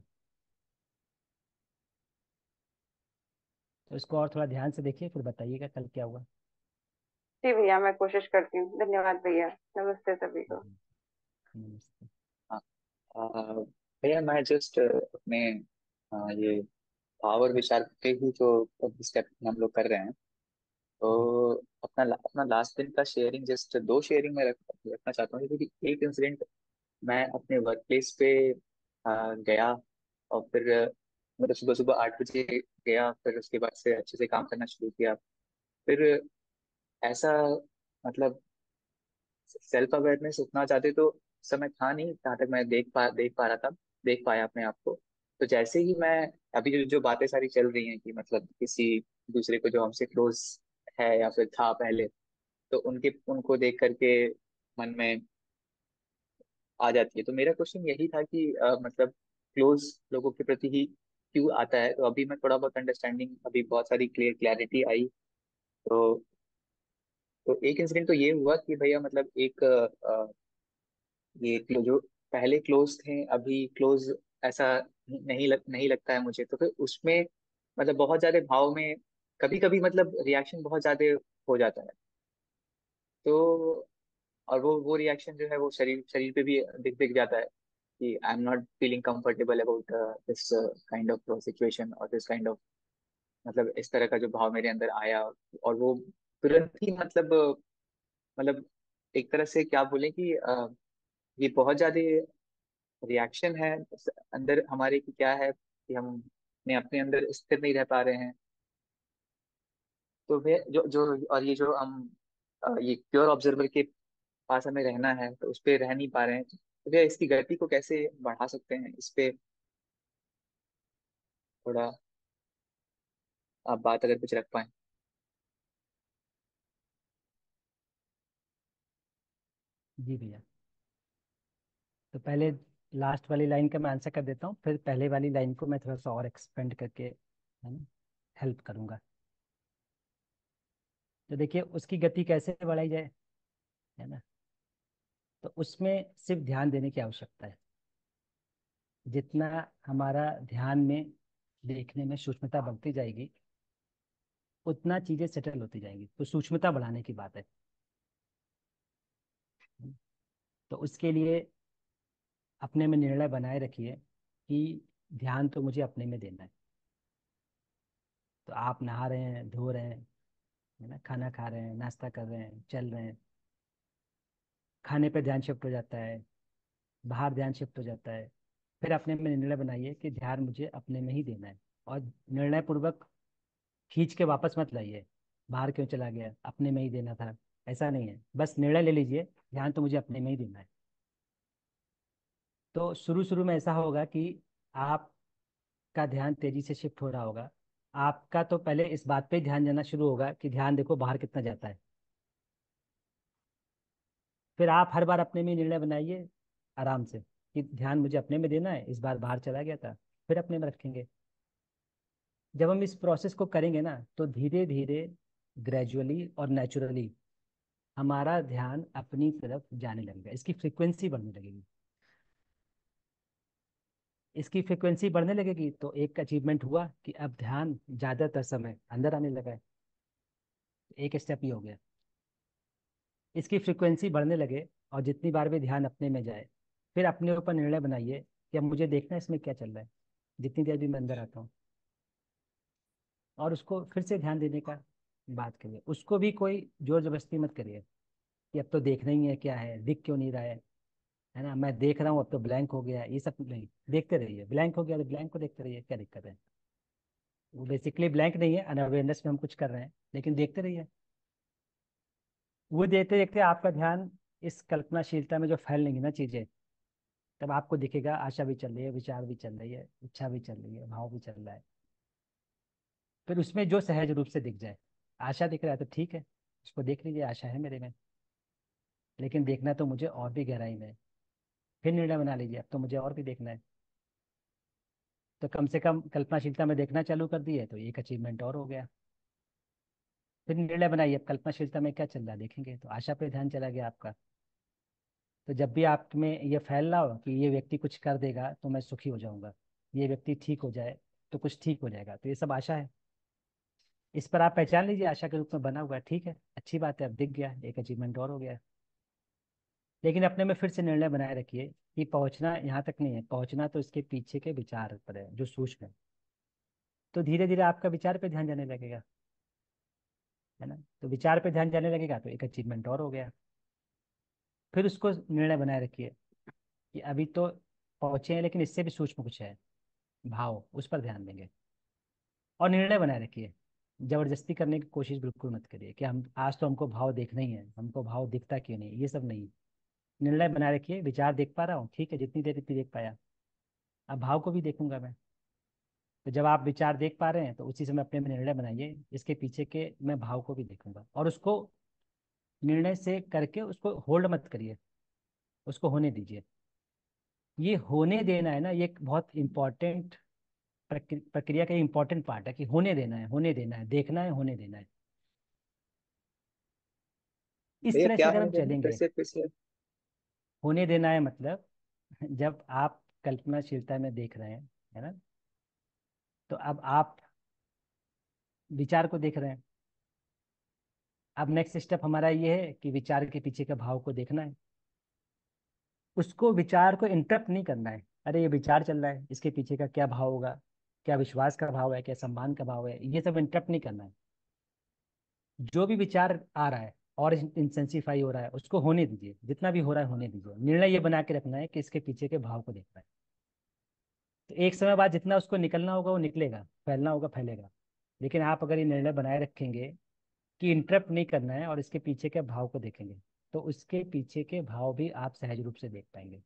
तो इसको और थोड़ा ध्यान से देखिए, फिर बताइएगा कल क्या हुआ। जी भैया, मैं कोशिश करती हूँ। धन्यवाद भैया। नमस्ते सभी को। हम्म, नमस्ते। हाँ। आ, भैया मैं जस्ट अपने आ, ये भाव और विचार के ही जो स्टेप हम लोग कर रहे हैं, जी तो अपना अपना लास्ट दिन का शेयरिंग जस्ट दो शेयरिंग में रख, रखना चाहता हूँ, क्योंकि एक इंसिडेंट मैं अपने वर्क प्लेस पे आ, गया, और फिर अ, मतलब सुबह सुबह आठ बजे गया, फिर उसके बाद से अच्छे से काम करना शुरू किया। फिर ऐसा, मतलब सेल्फ अवेयरनेस उतना चाहते तो समय था नहीं जहाँ तक मैं देख पा देख पा रहा था, देख पाया अपने आप को। तो जैसे ही मैं अभी जो जो बातें सारी चल रही हैं कि मतलब किसी दूसरे को जो हमसे क्लोज है या फिर था पहले, तो उनके उनको देख करके मन में आ जाती है। तो मेरा क्वेश्चन यही था कि अ, मतलब क्लोज लोगों के प्रति ही क्यों आता है। तो अभी मैं थोड़ा बहुत अंडरस्टैंडिंग, अभी बहुत सारी क्लियर क्लैरिटी आई। तो तो एक इंसिडेंट तो ये हुआ कि भैया मतलब एक अ, ये clo- जो पहले क्लोज थे अभी क्लोज ऐसा नहीं लग, नहीं लगता है मुझे। तो फिर उसमें मतलब बहुत ज्यादा भाव में कभी कभी मतलब रिएक्शन बहुत ज्यादा हो जाता है। तो और वो वो रिएक्शन जो है वो शरीर शरीर पे भी दिख दिख जाता है कि I am not feeling comfortable about this kind of situation और दिस काइंड ऑफ, मतलब इस तरह का जो भाव मेरे अंदर आया। और वो तुरंत ही मतलब अ, मतलब एक तरह से क्या बोले कि अ, ये बहुत ज्यादा रिएक्शन है अंदर हमारे की, क्या है कि हम अपने अपने अंदर स्थिर नहीं रह पा रहे हैं। तो वे जो जो और ये जो हम अ, ये प्योर ऑब्जर्वर के पास हमें रहना है तो उस पे रह नहीं पा रहे हैं। तो भैया इसकी गति को कैसे बढ़ा सकते हैं, इस पे थोड़ा आप बात अगर कुछ रख पाए। जी भैया। तो पहले लास्ट वाली लाइन का मैं आंसर कर देता हूँ, फिर पहले वाली लाइन को मैं थोड़ा सा और एक्सपेंड करके है ना हेल्प करूँगा। तो देखिए उसकी गति कैसे बढ़ाई जाए, है ना। तो उसमें सिर्फ ध्यान देने की आवश्यकता है। जितना हमारा ध्यान में देखने में सूक्ष्मता बढ़ती जाएगी, उतना चीजें सेटल होती जाएंगी। तो सूक्ष्मता बढ़ाने की बात है। तो उसके लिए अपने में निर्णय बनाए रखिए कि ध्यान तो मुझे अपने में देना है। तो आप नहा रहे हैं, धो रहे हैं, है ना, खाना खा रहे हैं, नाश्ता कर रहे हैं, चल रहे हैं, खाने पे ध्यान शिफ्ट हो जाता है, बाहर ध्यान शिफ्ट हो जाता है। फिर अपने में निर्णय बनाइए कि ध्यान मुझे अपने में ही देना है। और निर्णय पूर्वक खींच के वापस मत लाइए, बाहर क्यों चला गया, अपने में ही देना था, ऐसा नहीं है। बस निर्णय ले लीजिए, ध्यान तो मुझे अपने में ही देना है। तो शुरू शुरू में ऐसा होगा कि आपका ध्यान तेजी से शिफ्ट हो रहा होगा। आपका तो पहले इस बात पे ध्यान जाना शुरू होगा कि ध्यान देखो बाहर कितना जाता है। फिर आप हर बार अपने में निर्णय बनाइए आराम से कि ध्यान मुझे अपने में देना है, इस बार बाहर चला गया था, फिर अपने में रखेंगे। जब हम इस प्रोसेस को करेंगे ना तो धीरे धीरे, ग्रेजुअली और नेचुरली हमारा ध्यान अपनी तरफ जाने लगेगा, इसकी फ्रिक्वेंसी बढ़ने लगेगी। इसकी फ्रिक्वेंसी बढ़ने लगेगी तो एक अचीवमेंट हुआ कि अब ध्यान ज्यादातर समय अंदर आने लगा है। एक स्टेप ये हो गया। इसकी फ्रिक्वेंसी बढ़ने लगे और जितनी बार भी ध्यान अपने में जाए, फिर अपने ऊपर निर्णय बनाइए कि अब मुझे देखना है इसमें क्या चल रहा है, जितनी देर भी मैं अंदर आता हूँ। और उसको फिर से ध्यान देने का बात करिए। उसको भी कोई जोर जबरदस्ती मत करिए कि अब तो देखना ही है, क्या है, दिख क्यों नहीं रहा है है ना, मैं देख रहा हूँ अब तो ब्लैंक हो गया, ये सब नहीं। देखते रहिए, ब्लैंक हो गया तो ब्लैंक को देखते रहिए, क्या दिक्कत है। वो बेसिकली ब्लैंक नहीं है, अनअवेयरनेस में हम कुछ कर रहे हैं, लेकिन देखते रहिए। वो देखते देखते आपका ध्यान इस कल्पनाशीलता में जो फैल लेंगी ना चीजें, तब आपको दिखेगा आशा भी चल रही है, विचार भी चल रही है, इच्छा भी चल रही है, भाव भी चल रहा है। फिर उसमें जो सहज रूप से दिख जाए। आशा दिख रहा है तो ठीक है, उसको देख लीजिए, आशा है मेरे में, लेकिन देखना तो मुझे और भी गहराई में है। फिर निर्णय बना लीजिए, अब तो मुझे और भी देखना है। तो कम से कम कल्पनाशीलता में देखना चालू कर दिए तो एक अचीवमेंट और हो गया। फिर निर्णय बनाइए, अब कल्पनाशीलता में क्या चल रहा है देखेंगे, तो आशा पे ध्यान चला गया आपका। तो जब भी आप में ये फैल रहा हो कि ये व्यक्ति कुछ कर देगा तो मैं सुखी हो जाऊंगा, ये व्यक्ति ठीक हो जाए तो कुछ ठीक हो जाएगा, तो ये सब आशा है। इस पर आप पहचान लीजिए, आशा के रूप में बना हुआ है, ठीक है, अच्छी बात है, अब दिख गया, एक अचीवमेंट और हो गया। लेकिन अपने में फिर से निर्णय बनाए रखिए कि पहुंचना यहाँ तक नहीं है, पहुंचना तो इसके पीछे के विचार पर है जो सूक्ष्म है। तो धीरे धीरे आपका विचार पे ध्यान जाने लगेगा, है ना। तो विचार पे ध्यान जाने लगेगा तो एक अचीवमेंट और हो गया। फिर उसको निर्णय बनाए रखिए कि अभी तो पहुंचे हैं, लेकिन इससे भी सूक्ष्म कुछ है, भाव, उस पर ध्यान देंगे। और निर्णय बनाए रखिए, जबरदस्ती करने की कोशिश बिल्कुल मत करिए कि हम आज तो हमको भाव देखना ही है, हमको भाव दिखता क्यों नहीं, ये सब नहीं। निर्णय बनाए रखिए, विचार देख पा रहा हूँ, ठीक है, जितनी देर इतनी देख पाया। अब भाव को भी देखूंगा मैं। तो जब आप विचार देख पा रहे हैं तो उसी समय अपने में निर्णय बनाइए, इसके पीछे के मैं भाव को भी देखूंगा, और उसको निर्णय से करके उसको होल्ड मत करिए, उसको होने दीजिए। ये होने देना है ना, ये एक बहुत इंपॉर्टेंट प्रक्रिया का इंपॉर्टेंट पार्ट है कि होने देना है, होने देना है, देखना है, होने देना है। इस भैया तरह से क्या अगर होने हम देना है? फिर चलेंगे, से फिर से। होने देना है मतलब जब आप कल्पनाशीलता में देख रहे हैं, है ना, तो अब आप विचार को देख रहे हैं। अब नेक्स्ट स्टेप हमारा ये है कि विचार के पीछे के भाव को देखना है, उसको विचार को इंटरप्ट नहीं करना है। अरे ये विचार चल रहा है, इसके पीछे का क्या भाव होगा, क्या विश्वास का भाव है, क्या सम्मान का भाव है, ये सब इंटरप्ट नहीं करना है। जो भी विचार आ रहा है और इंटेंसिफाई हो रहा है उसको होने दीजिए, जितना भी हो रहा है होने दीजिए। निर्णय ये बना के रखना है कि इसके पीछे के भाव को देखना है। तो एक समय बाद जितना उसको निकलना होगा वो निकलेगा, फैलना होगा फैलेगा। लेकिन आप अगर ये निर्णय बनाए रखेंगे कि इंटरप्ट नहीं करना है और इसके पीछे के भाव को देखेंगे, तो उसके पीछे के भाव भी आप सहज रूप से देख पाएंगे।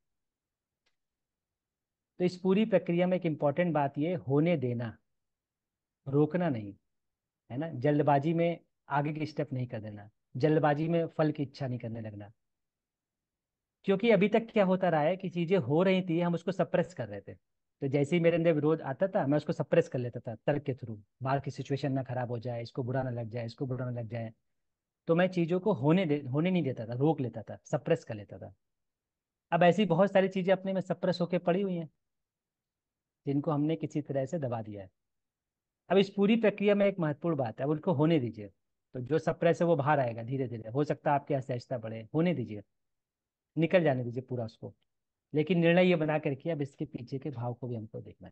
तो इस पूरी प्रक्रिया में एक इंपॉर्टेंट बात ये, होने देना, रोकना नहीं, है ना। जल्दबाजी में आगे की स्टेप नहीं कर देना, जल्दबाजी में फल की इच्छा नहीं करने लगना। क्योंकि अभी तक क्या होता रहा है कि चीजें हो रही थी, हम उसको सप्रेस कर रहे थे। तो जैसे ही मेरे अंदर विरोध आता था मैं उसको सप्रेस कर लेता था तर्क के थ्रू, बाहर की सिचुएशन ना खराब हो जाए, इसको बुरा ना लग जाए, इसको बुरा ना लग जाए। तो मैं चीजों को होने दे होने नहीं देता था, रोक लेता था, सप्रेस कर लेता था। अब ऐसी बहुत सारी चीजें अपने में सप्रेस होके पड़ी हुई हैं, जिनको हमने किसी तरह से दबा दिया है। अब इस पूरी प्रक्रिया में एक महत्वपूर्ण बात है, अब उनको होने दीजिए। तो जो सप्रेस है वो बाहर आएगा धीरे धीरे, हो सकता है आपकी असहजता बढ़े, होने दीजिए, निकल जाने दीजिए पूरा उसको। लेकिन निर्णय ये बना के रखिए अब इसके पीछे के भाव को भी हमको देखना है।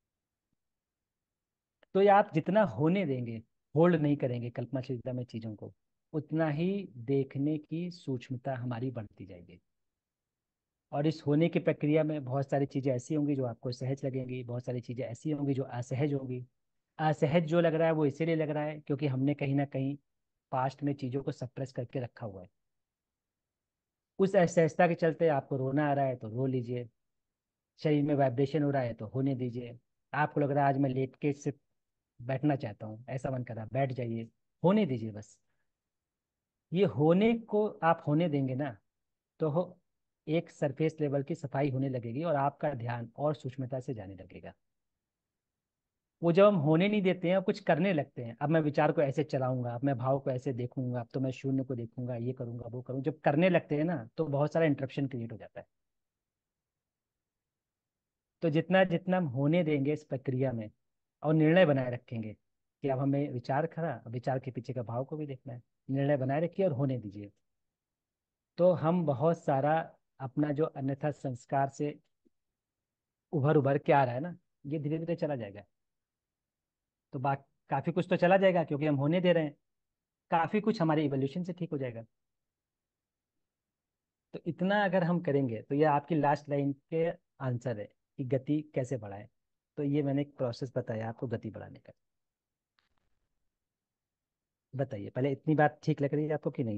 तो ये आप जितना होने देंगे, होल्ड नहीं करेंगे कल्पनाशीलता में चीजों को, उतना ही देखने की सूक्ष्मता हमारी बढ़ती जाएगी। और इस होने की प्रक्रिया में बहुत सारी चीजें ऐसी होंगी जो आपको सहज लगेंगी, बहुत सारी चीजें ऐसी होंगी जो असहज होंगी। असहज जो लग रहा है वो इसीलिए लग रहा है क्योंकि हमने कहीं ना कहीं पास्ट में चीजों को सप्रेस करके रखा हुआ है। उस असहजता के चलते आपको रोना आ रहा है तो रो लीजिए, शरीर में वाइब्रेशन हो रहा है तो होने दीजिए। आपको लग रहा है आज मैं लेट के सिर्फ बैठना चाहता हूँ, ऐसा मन कर रहा है, बैठ जाइए, होने दीजिए बस। ये होने को आप होने देंगे ना, तो हो एक सरफेस लेवल की सफाई होने लगेगी और आपका ध्यान और सूक्ष्मता से जाने लगेगा। वो जब हम होने नहीं देते हैं और कुछ करने लगते हैं, अब मैं विचार को ऐसे चलाऊंगा, अब मैं भाव को ऐसे देखूंगा, अब तो मैं शून्य को देखूंगा, ये करूंगा वो करूंगा, जब करने लगते हैं ना तो बहुत सारा इंटरप्शन क्रिएट हो जाता है। तो जितना जितना हम होने देंगे इस प्रक्रिया में और निर्णय बनाए रखेंगे कि अब हमें विचार खरा, अब विचार के पीछे का भाव को भी देखना है, निर्णय बनाए रखिए और होने दीजिए, तो हम बहुत सारा अपना जो अन्यथा संस्कार से उभर उभर के आ रहा है ना, ये धीरे धीरे चला जाएगा। तो बात काफी कुछ तो चला जाएगा क्योंकि हम होने दे रहे हैं, काफी कुछ हमारे इवोल्यूशन से ठीक हो जाएगा। तो इतना अगर हम करेंगे तो ये आपकी लास्ट लाइन के आंसर है कि गति कैसे बढ़ाएं। तो ये मैंने एक प्रोसेस बताया आपको गति बढ़ाने का। बताइए पहले, इतनी बात ठीक लग रही है आपको कि नहीं?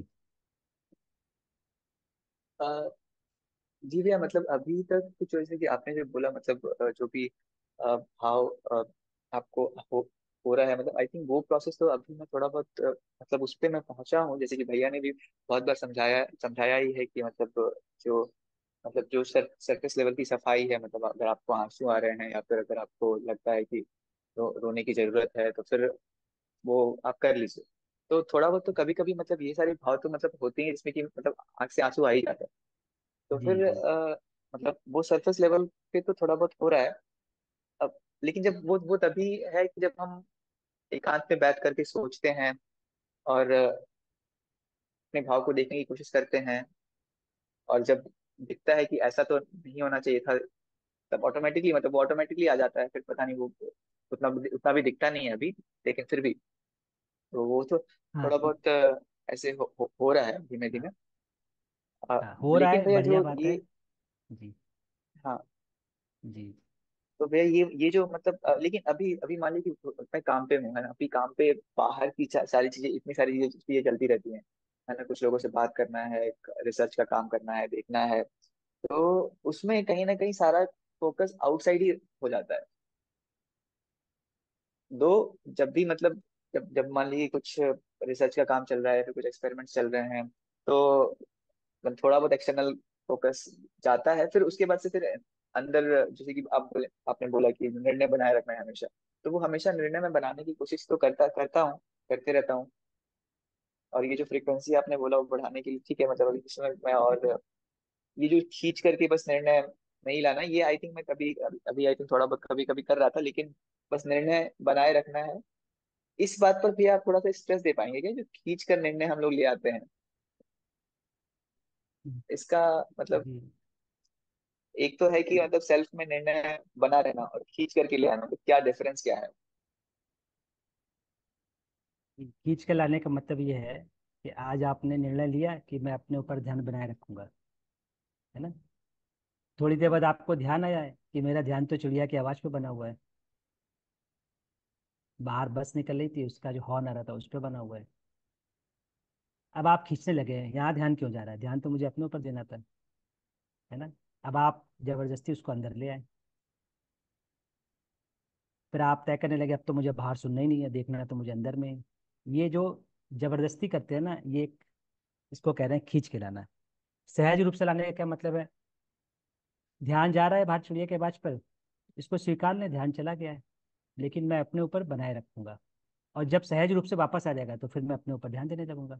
अ, जी भैया, मतलब अभी तक कुछ जैसे कि आपने जो बोला, मतलब अ, जो भी अ, भाव अ, आपको हो, हो रहा है, मतलब आई थिंक वो प्रोसेस तो अभी मैं थोड़ा बहुत अ, मतलब उस पे मैं पहुंचा हूँ। जैसे कि भैया ने भी बहुत बार समझाया समझाया ही है कि मतलब जो मतलब जो सर, सरफेस लेवल की सफाई है, मतलब अगर आपको आंसू आ रहे हैं या फिर अगर आपको लगता है कि रो, रोने की जरूरत है तो फिर वो आप कर लीजिए। तो थोड़ा बहुत तो कभी कभी मतलब ये सारे भाव तो मतलब होते हैं जिसमें कि मतलब आंख से आंसू आ ही जाता है। तो जी फिर जी। अ, मतलब वो सरफेस लेवल पे तो थोड़ा बहुत हो रहा है अब। लेकिन जब वो वो तभी है कि जब हम एकांत में बैठ करके सोचते हैं और अ, अपने भाव को देखने की कोशिश करते हैं, और जब दिखता है कि ऐसा तो नहीं होना चाहिए था, तब ऑटोमेटिकली मतलब वो ऑटोमेटिकली आ जाता है। फिर पता नहीं वो उतना उतना भी दिखता नहीं है अभी, लेकिन फिर भी तो वो तो हाँ थोड़ा बहुत अ, ऐसे हो, हो, हो रहा है धीमे हाँ धीमे। अ, हाँ, हो रहा लेकिन है, भैया बढ़िया जो बात है। ये, जी हाँ, जी। तो भैया ये ये जो मतलब अ, लेकिन अभी अभी मान लीजिए कि मैं काम पे हूँ, है ना, अभी काम पे बाहर की चा- सारी चीजें, इतनी सारी चीजें चीजें चलती रहती हैं। है ना, कुछ लोगों से बात करना है, रिसर्च का काम करना है, देखना है, तो उसमें कहीं ना कहीं सारा फोकस आउटसाइड ही हो जाता है। दो, जब भी मतलब जब जब मान लीजिए कुछ रिसर्च का काम चल रहा है, फिर कुछ एक्सपेरिमेंट्स चल रहे हैं, तो मतलब थोड़ा बहुत एक्सटर्नल फोकस जाता है, फिर उसके बाद से फिर अंदर, जैसे कि आप बोले, आपने बोला कि निर्णय बनाए रखना है हमेशा, तो वो हमेशा निर्णय में बनाने की कोशिश तो करता करता हूँ, करते रहता हूँ। और ये जो फ्रीक्वेंसी आपने बोला वो बढ़ाने के लिए, ठीक है, मतलब अभी इसमें मैं और ये जो खींच करके बस निर्णय नहीं लाना, ये आई थिंक मैं कभी अभी आई थिंक थोड़ा बहुत कभी कभी कर रहा था, लेकिन बस निर्णय बनाए रखना है। इस बात पर भी आप थोड़ा सा स्ट्रेस दे पाएंगे क्या, जो खींच कर निर्णय हम लोग ले आते हैं, इसका मतलब जी, एक तो है कि मतलब सेल्फ में निर्णय बना रहना और खींच करके ले आना, तो क्या डिफरेंस क्या है? खींच के लाने का मतलब ये है कि आज आपने निर्णय लिया कि मैं अपने ऊपर ध्यान बनाए रखूंगा, है ना। थोड़ी देर बाद आपको ध्यान आया है कि मेरा ध्यान तो चिड़िया की आवाज पे बना हुआ है, बाहर बस निकल रही थी उसका जो हॉर्न आ रहा था उस पे बना हुआ है। अब आप खींचने लगे हैं, यहाँ ध्यान क्यों जा रहा है, ध्यान तो मुझे अपने ऊपर देना था, है ना। अब आप जबरदस्ती उसको अंदर ले आए, फिर आप तय करने लगे अब तो मुझे बाहर सुनना ही नहीं है, देखना है तो मुझे अंदर में है। ये जो जबरदस्ती करते हैं ना, ये एक- इसको कह रहे हैं खींच के लाना। सहज रूप से लाने का क्या मतलब है, ध्यान जा रहा है बाहर चिड़िया के आवाज पर, इसको स्वीकार लें, ध्यान चला गया है, लेकिन मैं अपने ऊपर बनाए रखूंगा। और जब सहज रूप से वापस आ जाएगा तो फिर मैं अपने ऊपर ध्यान देने लगूंगा।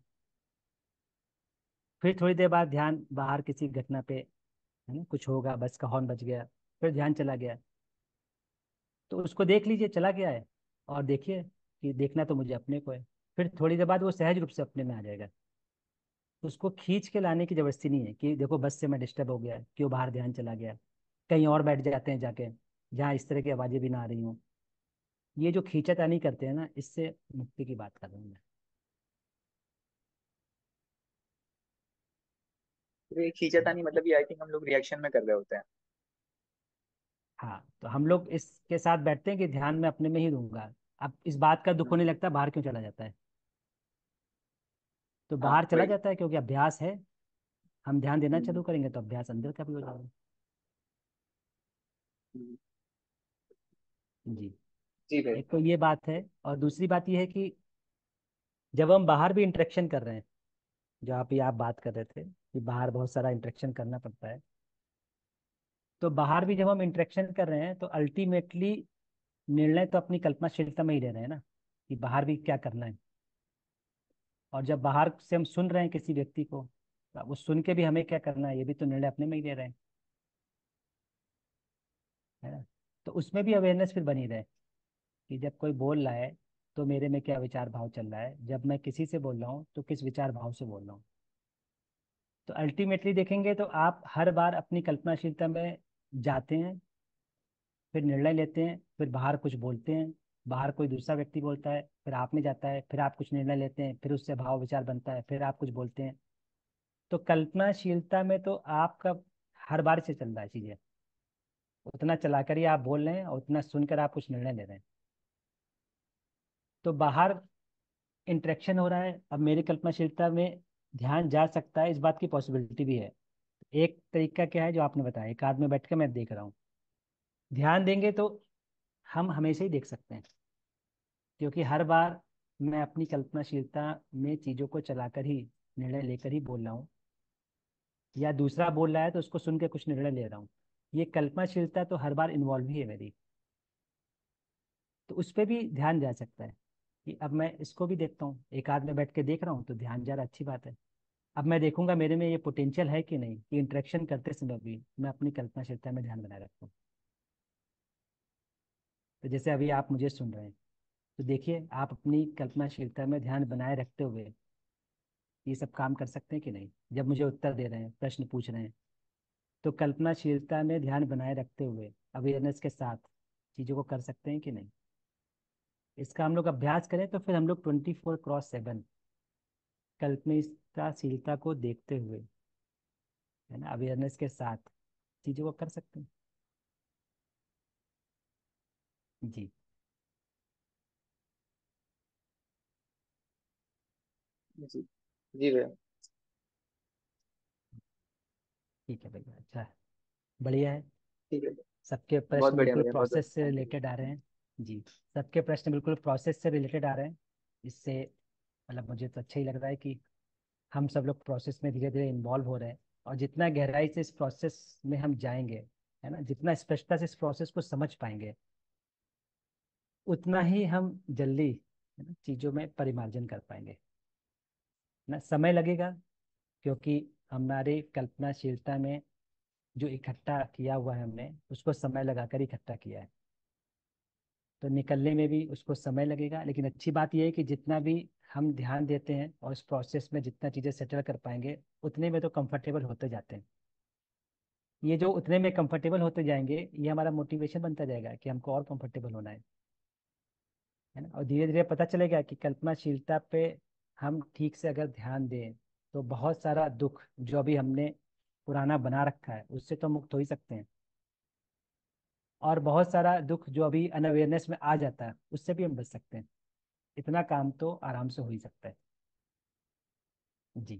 फिर थोड़ी देर बाद ध्यान बाहर किसी घटना पे, है ना, कुछ होगा, बस का हॉर्न बज गया, फिर ध्यान चला गया, तो उसको देख लीजिए चला गया है, और देखिए कि देखना तो मुझे अपने को है। फिर थोड़ी देर बाद वो सहज रूप से अपने में आ जाएगा। उसको खींच के लाने की जबरदस्ती नहीं है कि देखो बस से मैं डिस्टर्ब हो गया, क्यों बाहर ध्यान चला गया, कहीं और बैठ जाते हैं जाके जहाँ इस तरह की आवाजें भी ना आ रही हूँ। ये जो खींचातानी करते हैं ना, इससे मुक्ति की बात कर रहा हूँ मैं। तो ये खींचातानी मतलब ये आई थिंक हम लोग रिएक्शन में कर रहे होते हैं। हाँ, तो हम लोग इसके साथ बैठते हैं कि ध्यान में अपने में ही दूंगा। अब इस बात का दुख हम्म, होने लगता है बाहर क्यों चला जाता है, तो हाँ बाहर चला वही। जाता है क्योंकि अभ्यास है। हम ध्यान देना हम्म, चालू करेंगे तो अभ्यास अंदर का भी हो जाएगा। हम्म, जी, जी भाई। एक तो ये बात है, और दूसरी बात ये है कि जब हम बाहर भी इंटरेक्शन कर रहे हैं, जो आप ये आप बात कर रहे थे कि बाहर बहुत सारा इंटरेक्शन करना पड़ता है, तो बाहर भी जब हम इंटरेक्शन कर रहे हैं तो अल्टीमेटली निर्णय तो अपनी कल्पनाशीलता में ही ले रहे हैं ना, कि बाहर भी क्या करना है। और जब बाहर से हम सुन रहे हैं किसी व्यक्ति को, तो वो सुन के भी हमें क्या करना है, ये भी तो निर्णय अपने में ही ले रहे हैं, है ना। तो उसमें भी अवेयरनेस फिर बनी रहे कि जब कोई बोल रहा है तो मेरे में क्या विचार भाव चल रहा है, जब मैं किसी से बोल रहा हूँ तो किस विचार भाव से बोल रहा हूँ। तो अल्टीमेटली देखेंगे तो आप हर बार अपनी कल्पनाशीलता में जाते हैं, फिर निर्णय लेते हैं, फिर बाहर कुछ बोलते हैं, बाहर कोई दूसरा व्यक्ति बोलता है, फिर आप में जाता है, फिर आप कुछ निर्णय लेते हैं, फिर उससे भाव विचार बनता है, फिर आप कुछ बोलते हैं। तो कल्पनाशीलता में तो आपका हर बार से चल रहा है चीजें, उतना चलाकर ही आप बोल रहे हैं और उतना सुनकर आप कुछ निर्णय ले रहे हैं। तो बाहर इंटरेक्शन हो रहा है, अब मेरी कल्पनाशीलता में ध्यान जा सकता है, इस बात की पॉसिबिलिटी भी है। एक तरीका क्या है जो आपने बताया, एक आध में बैठ के मैं देख रहा हूँ, ध्यान देंगे तो हम हमेशा ही देख सकते हैं, क्योंकि हर बार मैं अपनी कल्पनाशीलता में चीजों को चलाकर ही, निर्णय लेकर ही बोल रहा हूँ, या दूसरा बोल रहा है तो उसको सुन के कुछ निर्णय ले रहा हूँ। ये कल्पनाशीलता तो हर बार इन्वॉल्व ही है मेरी, तो उस पर भी ध्यान जा सकता है कि अब मैं इसको भी देखता हूँ, एक आध में बैठ के देख रहा हूँ तो ध्यान जा रहा, अच्छी बात है। अब मैं देखूंगा मेरे में ये पोटेंशियल है कि नहीं, कि इंटरेक्शन करते समय भी मैं अपनी कल्पनाशीलता में ध्यान बनाए रखूँ। तो जैसे अभी आप मुझे सुन रहे हैं, तो देखिए आप अपनी कल्पनाशीलता में ध्यान बनाए रखते हुए ये सब काम कर सकते हैं कि नहीं, जब मुझे उत्तर दे रहे हैं, प्रश्न पूछ रहे हैं, तो कल्पनाशीलता में ध्यान बनाए रखते हुए अवेयरनेस के साथ चीज़ों को कर सकते हैं कि नहीं। इसका हम लोग अभ्यास करें तो फिर हम लोग ट्वेंटी फोर क्रॉस सेवन कल्पनाशीलता को देखते हुए, है ना, अवेयरनेस के साथ चीज़ों को कर सकते हैं। जी। जी, जी भैया। ठीक है भैया, अच्छा है, बढ़िया है। ठीक है भैया। सबके बहुत प्रश्न बढ़िया बिल्कुल भैया, बहुत प्रोसेस से बढ़िया। रिलेटेड आ रहे हैं। जी, सबके प्रश्न बिल्कुल प्रोसेस से रिलेटेड आ रहे हैं। इससे मतलब मुझे तो अच्छा ही लग रहा है कि हम सब लोग प्रोसेस में धीरे धीरे इन्वॉल्व हो रहे हैं। और जितना गहराई से इस प्रोसेस में हम जाएंगे, है ना, जितना स्पष्टता से इस प्रोसेस को समझ पाएंगे, उतना ही हम जल्दी, है ना, चीजों में परिमार्जन कर पाएंगे। ना समय लगेगा, क्योंकि हमारी कल्पनाशीलता में जो इकट्ठा किया हुआ है हमने, उसको समय लगाकर इकट्ठा किया है। तो निकलने में भी उसको समय लगेगा, लेकिन अच्छी बात यह है कि जितना भी हम ध्यान देते हैं और इस प्रोसेस में जितना चीज़ें सेटल कर पाएंगे, उतने में तो कंफर्टेबल होते जाते हैं। ये जो उतने में कंफर्टेबल होते जाएंगे, ये हमारा मोटिवेशन बनता जाएगा कि हमको और कंफर्टेबल होना है है ना। और धीरे धीरे पता चलेगा कि कल्पनाशीलता पे हम ठीक से अगर ध्यान दें, तो बहुत सारा दुख जो अभी हमने पुराना बना रखा है, उससे तो मुक्त हो ही सकते हैं। और बहुत सारा दुख जो अभी अनअवेयरनेस में आ जाता है, उससे भी हम बच सकते हैं। इतना काम तो आराम से हो ही सकता है। जी।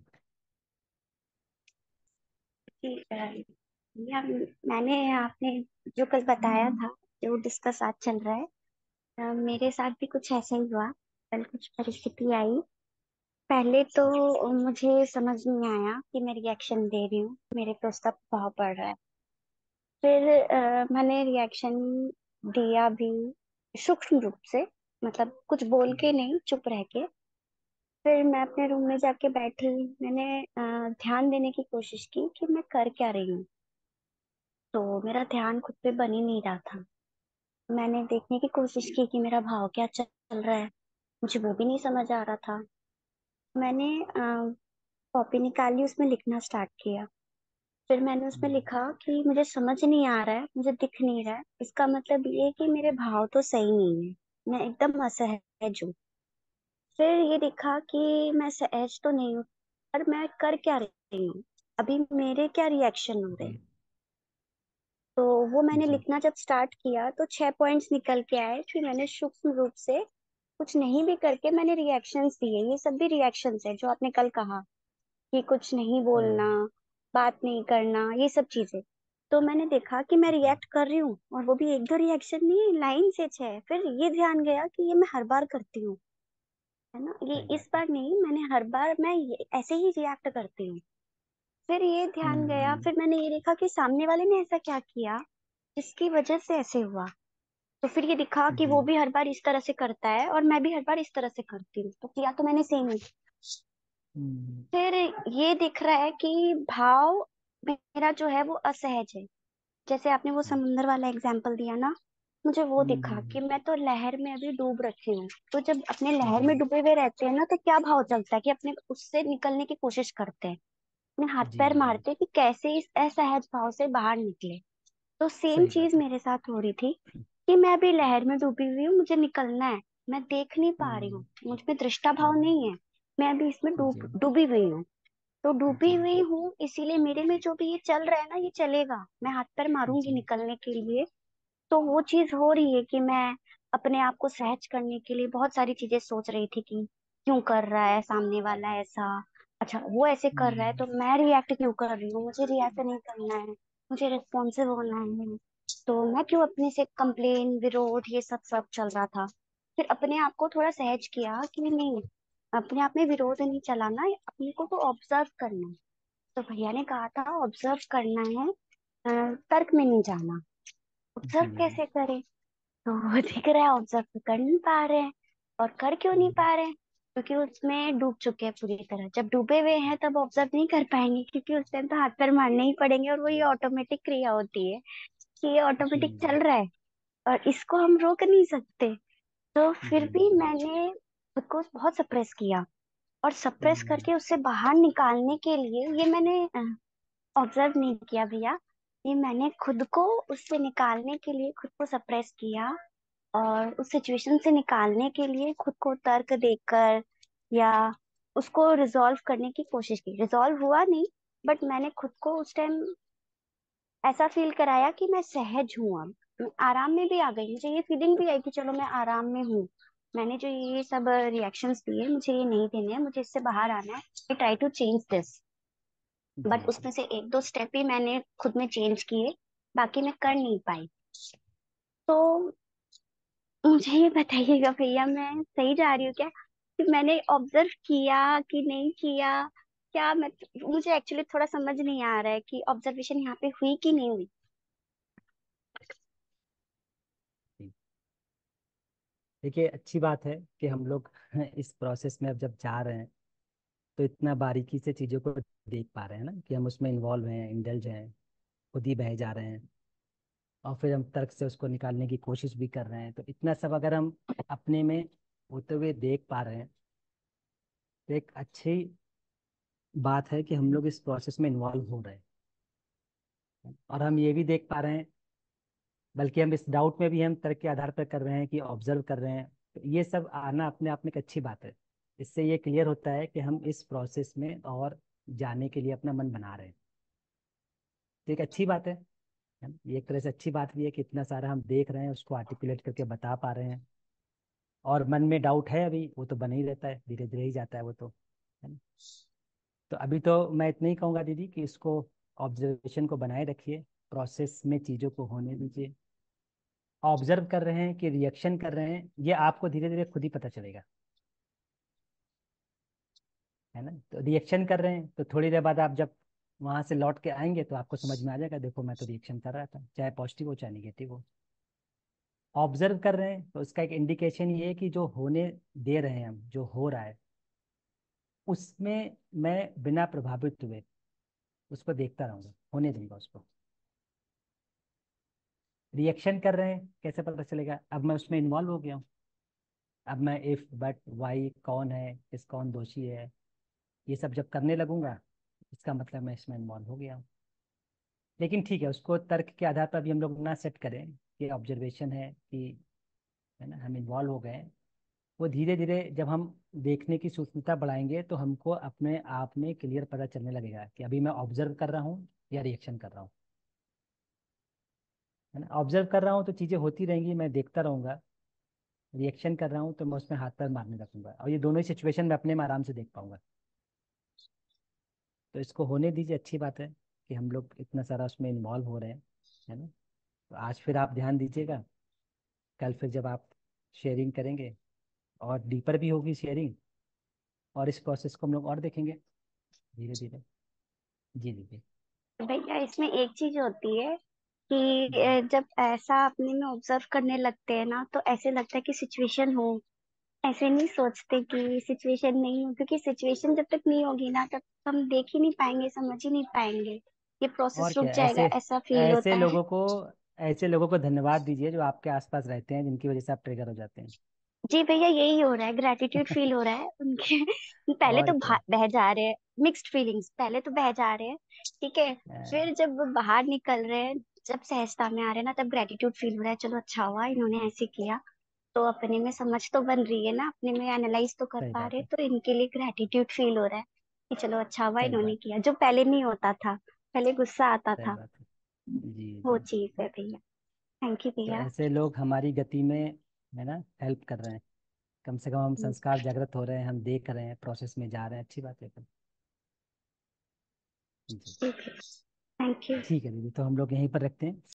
ठीक है। या मैंने आपने जो कल बताया था, जो डिस्कस आज चल रहा है, अ, मेरे साथ भी कुछ ऐसा ही हुआ। कल कुछ परिस्थिति आई। पहले तो मुझे समझ नहीं आया कि मैं रिएक्शन दे रही हूँ, मेरे पे उसका प्रभाव पड़ रहा है। फिर अ, मैंने रिएक्शन दिया भी सूक्ष्म रूप से, मतलब कुछ बोल के नहीं, चुप रह के। फिर मैं अपने रूम में जाके बैठी। मैंने अ, ध्यान देने की कोशिश की कि मैं कर क्या रही हूँ। तो मेरा ध्यान खुद पे बन ही नहीं रहा था। मैंने देखने की कोशिश की कि मेरा भाव क्या चल रहा है, मुझे वो भी नहीं समझ आ रहा था। मैंने कॉपी निकाली, उसमें लिखना स्टार्ट किया। फिर मैंने उसमें हम्म, लिखा कि मुझे समझ नहीं आ रहा है, मुझे दिख नहीं रहा है, इसका मतलब ये है कि मेरे भाव तो सही नहीं है, मैं एकदम असहज हूँ। फिर ये दिखा कि मैं सहज तो नहीं हूँ, पर मैं कर क्या रही हूँ, अभी मेरे क्या रिएक्शन हो रहे हैं। जी। तो वो मैंने जी। लिखना जब स्टार्ट किया तो छह पॉइंट्स निकल के आए। फिर मैंने सूक्ष्म रूप से कुछ नहीं भी करके मैंने रिएक्शंस दिए। ये सब भी रिएक्शंस है जो आपने कल कहा, कि कुछ नहीं बोलना, हम्म, बात नहीं करना, ये सब चीजें। तो मैंने देखा कि मैं जी। रिएक्ट कर रही हूँ, और वो भी एक दो रिएक्शन नहीं, लाइन से छह। फिर ये ध्यान गया कि ये मैं हर बार करती हूँ, है ना, ये सही इस बात है। बार नहीं, मैंने हर बार मैं ये, ऐसे ही रिएक्ट करती हूँ। फिर ये ध्यान गया, हम्म। फिर मैंने ये देखा कि सामने वाले ने ऐसा क्या किया जिसकी वजह से ऐसे हुआ। तो फिर ये दिखा कि जी। वो भी हर बार इस तरह से करता है और मैं भी हर बार इस तरह से करती हूँ, तो किया तो मैंने सेम ही। हम्म। फिर ये दिख रहा है कि भाव मेरा जो है वो असहज है। जैसे आपने वो समुंदर वाला एग्जाम्पल दिया ना, मुझे वो दिखा हम्म। कि मैं तो लहर में अभी डूब रखी हूँ। तो जब अपने लहर जी। में डूबे हुए रहते हैं ना, तो क्या भाव चलता है कि अपने उससे निकलने की कोशिश करते हैं, अपने हाथ जी। पैर जी। मारते हैं कि कैसे इस असहज भाव से बाहर निकले। तो सेम सही चीज बात है। मेरे साथ हो रही थी कि मैं अभी लहर में डूबी हुई हूँ, मुझे निकलना है, मैं देख नहीं पा रही हम्म। हूँ, मुझ में दृष्टा भाव हम्म, नहीं है, मैं अभी इसमें जी। डूब डूबी हुई हूँ। तो डूबी जी। हुई हूँ, इसीलिए मेरे में जो भी ये चल रहा है ना, ये चलेगा, मैं हाथ पैर मारूंगी जी। निकलने के लिए। तो वो चीज हो रही है कि मैं अपने आप को सहज करने के लिए बहुत सारी चीजें सोच रही थी कि क्यों कर रहा है सामने वाला ऐसा, अच्छा वो ऐसे कर रहा है हम्म। तो मैं रिएक्ट क्यों कर रही हूँ, मुझे रिएक्ट नहीं करना है, मुझे रिस्पॉन्सिव होना है। तो मैं क्यों अपने से कंप्लेन, विरोध, ये सब सब चल रहा था। फिर अपने आप को थोड़ा सहज किया कि नहीं, अपने आप में विरोध नहीं चलाना है, अपने को तो ऑब्जर्व करना है। तो भैया ने कहा था ऑब्जर्व करना है, अ, तर्क में नहीं जाना। ऑब्जर्व जी। कैसे करें, तो वो दिख रहा है ऑब्जर्व तो कर नहीं पा रहे हैं। और कर क्यों नहीं हम्म, पा रहे हैं, क्योंकि उसमें डूब चुके हैं पूरी तरह। जब डूबे हुए हैं तब ऑब्जर्व नहीं कर पाएंगे, क्योंकि उस टाइम तो हाथ पैर मारने ही पड़ेंगे, और वो ये ऑटोमेटिक क्रिया होती है कि ये जी। ऑटोमेटिक चल रहा है और इसको हम रोक नहीं सकते। तो फिर जी। भी मैंने खुद को बहुत सप्रेस किया, और सप्रेस हम्म, करके उससे बाहर निकालने के लिए ये मैंने ऑब्जर्व नहीं किया भैया, ये मैंने खुद को उससे निकालने के लिए खुद को सप्रेस किया, और उस सिचुएशन से निकालने के लिए खुद को तर्क देकर या उसको रिजॉल्व करने की कोशिश की। रिजॉल्व हुआ नहीं, बट मैंने खुद को उस टाइम ऐसा फील कराया कि मैं सहज हूं, अब मैं आराम में भी आ गई, मुझे ये फीलिंग भी आई कि चलो मैं आराम में हूँ, मैंने जो ये सब रिएक्शंस दिए, मुझे ये नहीं देने हैं, मुझे इससे बाहर आना है। I try to change this, जी बट जी। उसमें से एक दो स्टेप ही मैंने खुद में चेंज किए, बाकी मैं कर नहीं पाई। तो मुझे ये बताइएगा भैया, मैं सही जा रही हूँ क्या? कि मैंने ऑब्जर्व किया कि नहीं किया? क्या मैं, मुझे एक्चुअली थोड़ा समझ नहीं आ रहा है कि ऑब्जर्वेशन यहाँ पे हुई कि नहीं हुई। जी। देखिए, अच्छी बात है कि हम लोग इस प्रोसेस में अब जब जा रहे हैं तो इतना बारीकी से चीज़ों को देख पा रहे हैं ना, कि हम उसमें इन्वॉल्व हैं, इंडल्ज हैं, खुद ही बह जा रहे हैं, और फिर हम तर्क से उसको निकालने की कोशिश भी कर रहे हैं। तो इतना सब अगर हम अपने में होते हुए देख पा रहे हैं तो एक अच्छी बात है कि हम लोग इस प्रोसेस में इन्वॉल्व हो रहे हैं। और हम ये भी देख पा रहे हैं, बल्कि हम इस डाउट में भी हम तर्क के आधार पर कर रहे हैं कि ऑब्जर्व कर रहे हैं। तो ये सब आना अपने आप में एक अच्छी बात है। इससे ये क्लियर होता है कि हम इस प्रोसेस में और जाने के लिए अपना मन बना रहे हैं। तो एक अच्छी बात है है ना? ये एक तरह से अच्छी बात भी है कि इतना सारा हम देख रहे हैं, उसको आर्टिकुलेट करके बता पा रहे हैं। और मन में डाउट है अभी, वो तो बना ही रहता है, धीरे धीरे ही जाता है वो तो, है ना? तो अभी तो मैं इतना ही कहूँगा दीदी कि इसको, ऑब्जर्वेशन को बनाए रखिए, प्रोसेस में चीज़ों को होने दीजिए। ऑब्जर्व कर रहे हैं कि रिएक्शन कर रहे हैं, ये आपको धीरे धीरे खुद ही पता चलेगा, है ना? तो रिएक्शन कर रहे हैं तो थोड़ी देर बाद आप जब वहां से लौट के आएंगे तो आपको समझ में आ जाएगा, देखो मैं तो रिएक्शन कर रहा था, चाहे पॉजिटिव हो चाहे निगेटिव हो। ऑब्जर्व कर रहे हैं तो इसका एक इंडिकेशन ये है कि जो होने दे रहे हैं हम, जो हो रहा है उसमें मैं बिना प्रभावित हुए उसको देखता रहूंगा, होने दूंगा उसको। रिएक्शन कर रहे हैं, कैसे पता चलेगा? अब मैं उसमें इन्वॉल्व हो गया हूँ। अब मैं इफ बट वाई, कौन है, किस, कौन दोषी है, ये सब जब करने लगूंगा, इसका मतलब मैं इसमें इन्वॉल्व हो गया हूँ। लेकिन ठीक है, उसको तर्क के आधार पर भी हम लोग ना सेट करें कि ऑब्जर्वेशन है कि, है ना, हम इन्वॉल्व हो गए हैं। वो धीरे धीरे जब हम देखने की सूक्ष्मता बढ़ाएंगे तो हमको अपने आप में क्लियर पता चलने लगेगा कि अभी मैं ऑब्जर्व कर रहा हूँ या रिएक्शन कर रहा हूँ, है ना? ऑब्जर्व कर रहा हूँ तो चीज़ें होती रहेंगी, मैं देखता रहूंगा। रिएक्शन कर रहा हूँ तो मैं उसमें हाथ पैर मारने लगूंगा, और ये दोनों ही सिचुएशन में अपने में आराम से देख पाऊंगा। तो इसको होने दीजिए, अच्छी बात है कि हम लोग इतना सारा उसमें इन्वॉल्व हो रहे हैं, है ना? तो आज फिर आप ध्यान दीजिएगा, कल फिर जब आप शेयरिंग करेंगे और डीपर भी होगी शेयरिंग, और इस प्रोसेस को हम लोग और देखेंगे धीरे धीरे। जी दीदी। भैया इसमें एक चीज होती है कि जी। अ, जब ऐसा अपने में ऑब्जर्व करने लगते हैं ना, तो ऐसे लगता है कि सिचुएशन हो। ऐसे नहीं सोचते कि सिचुएशन नहीं हो, क्योंकि सिचुएशन जब तक नहीं होगी ना, तब तक हम देख ही नहीं पाएंगे, समझ ही नहीं पाएंगे, ये और प्रोसेस रुक क्या, जाएगा, ऐसे ऐसा फील ऐसे होता है। लोगों को ऐसे लोगों को धन्यवाद दीजिए जो आपके आसपास रहते हैं, जिनकी वजह से आप ट्रिगर हो जाते हैं। जी भैया, यही हो रहा है, ग्रेटिट्यूड फील हो रहा है उनके। पहले और तो भा- क्या। बह जा रहे हैं, मिक्स्ड फीलिंग्स, पहले तो बह जा रहे हैं, ठीक है। अ, फिर जब वो बाहर निकल रहे हैं, जब सहजता में आ रहे हैं ना, तब ग्रेटिट्यूड फील हो रहा है, चलो अच्छा हुआ इन्होंने ऐसे किया। तो अपने में समझ तो बन रही है ना, अपने में एनालाइज तो कर सही पा बात रहे हैं, है। तो इनके लिए ग्रेटिट्यूड फील हो रहा है कि चलो अच्छा हुआ सही इन्होंने बात। किया, जो पहले नहीं होता था। पहले गुस्सा आता सही था। बात है। जी वो जी। चीज है भैया। थैंक यू तो भैया। ऐसे लोग हमारी गति में, है ना, हेल्प कर रहे हैं। कम से कम हम संस्कार जागृत हो रहे हैं, हम देख रहे हैं, प्रोसेस में जा रहे हैं, अच्छी बात है फिर। जी। ठीक है। Thank you. ठीक है दीदी, तो हम लोग यहीं पर रखते हैं।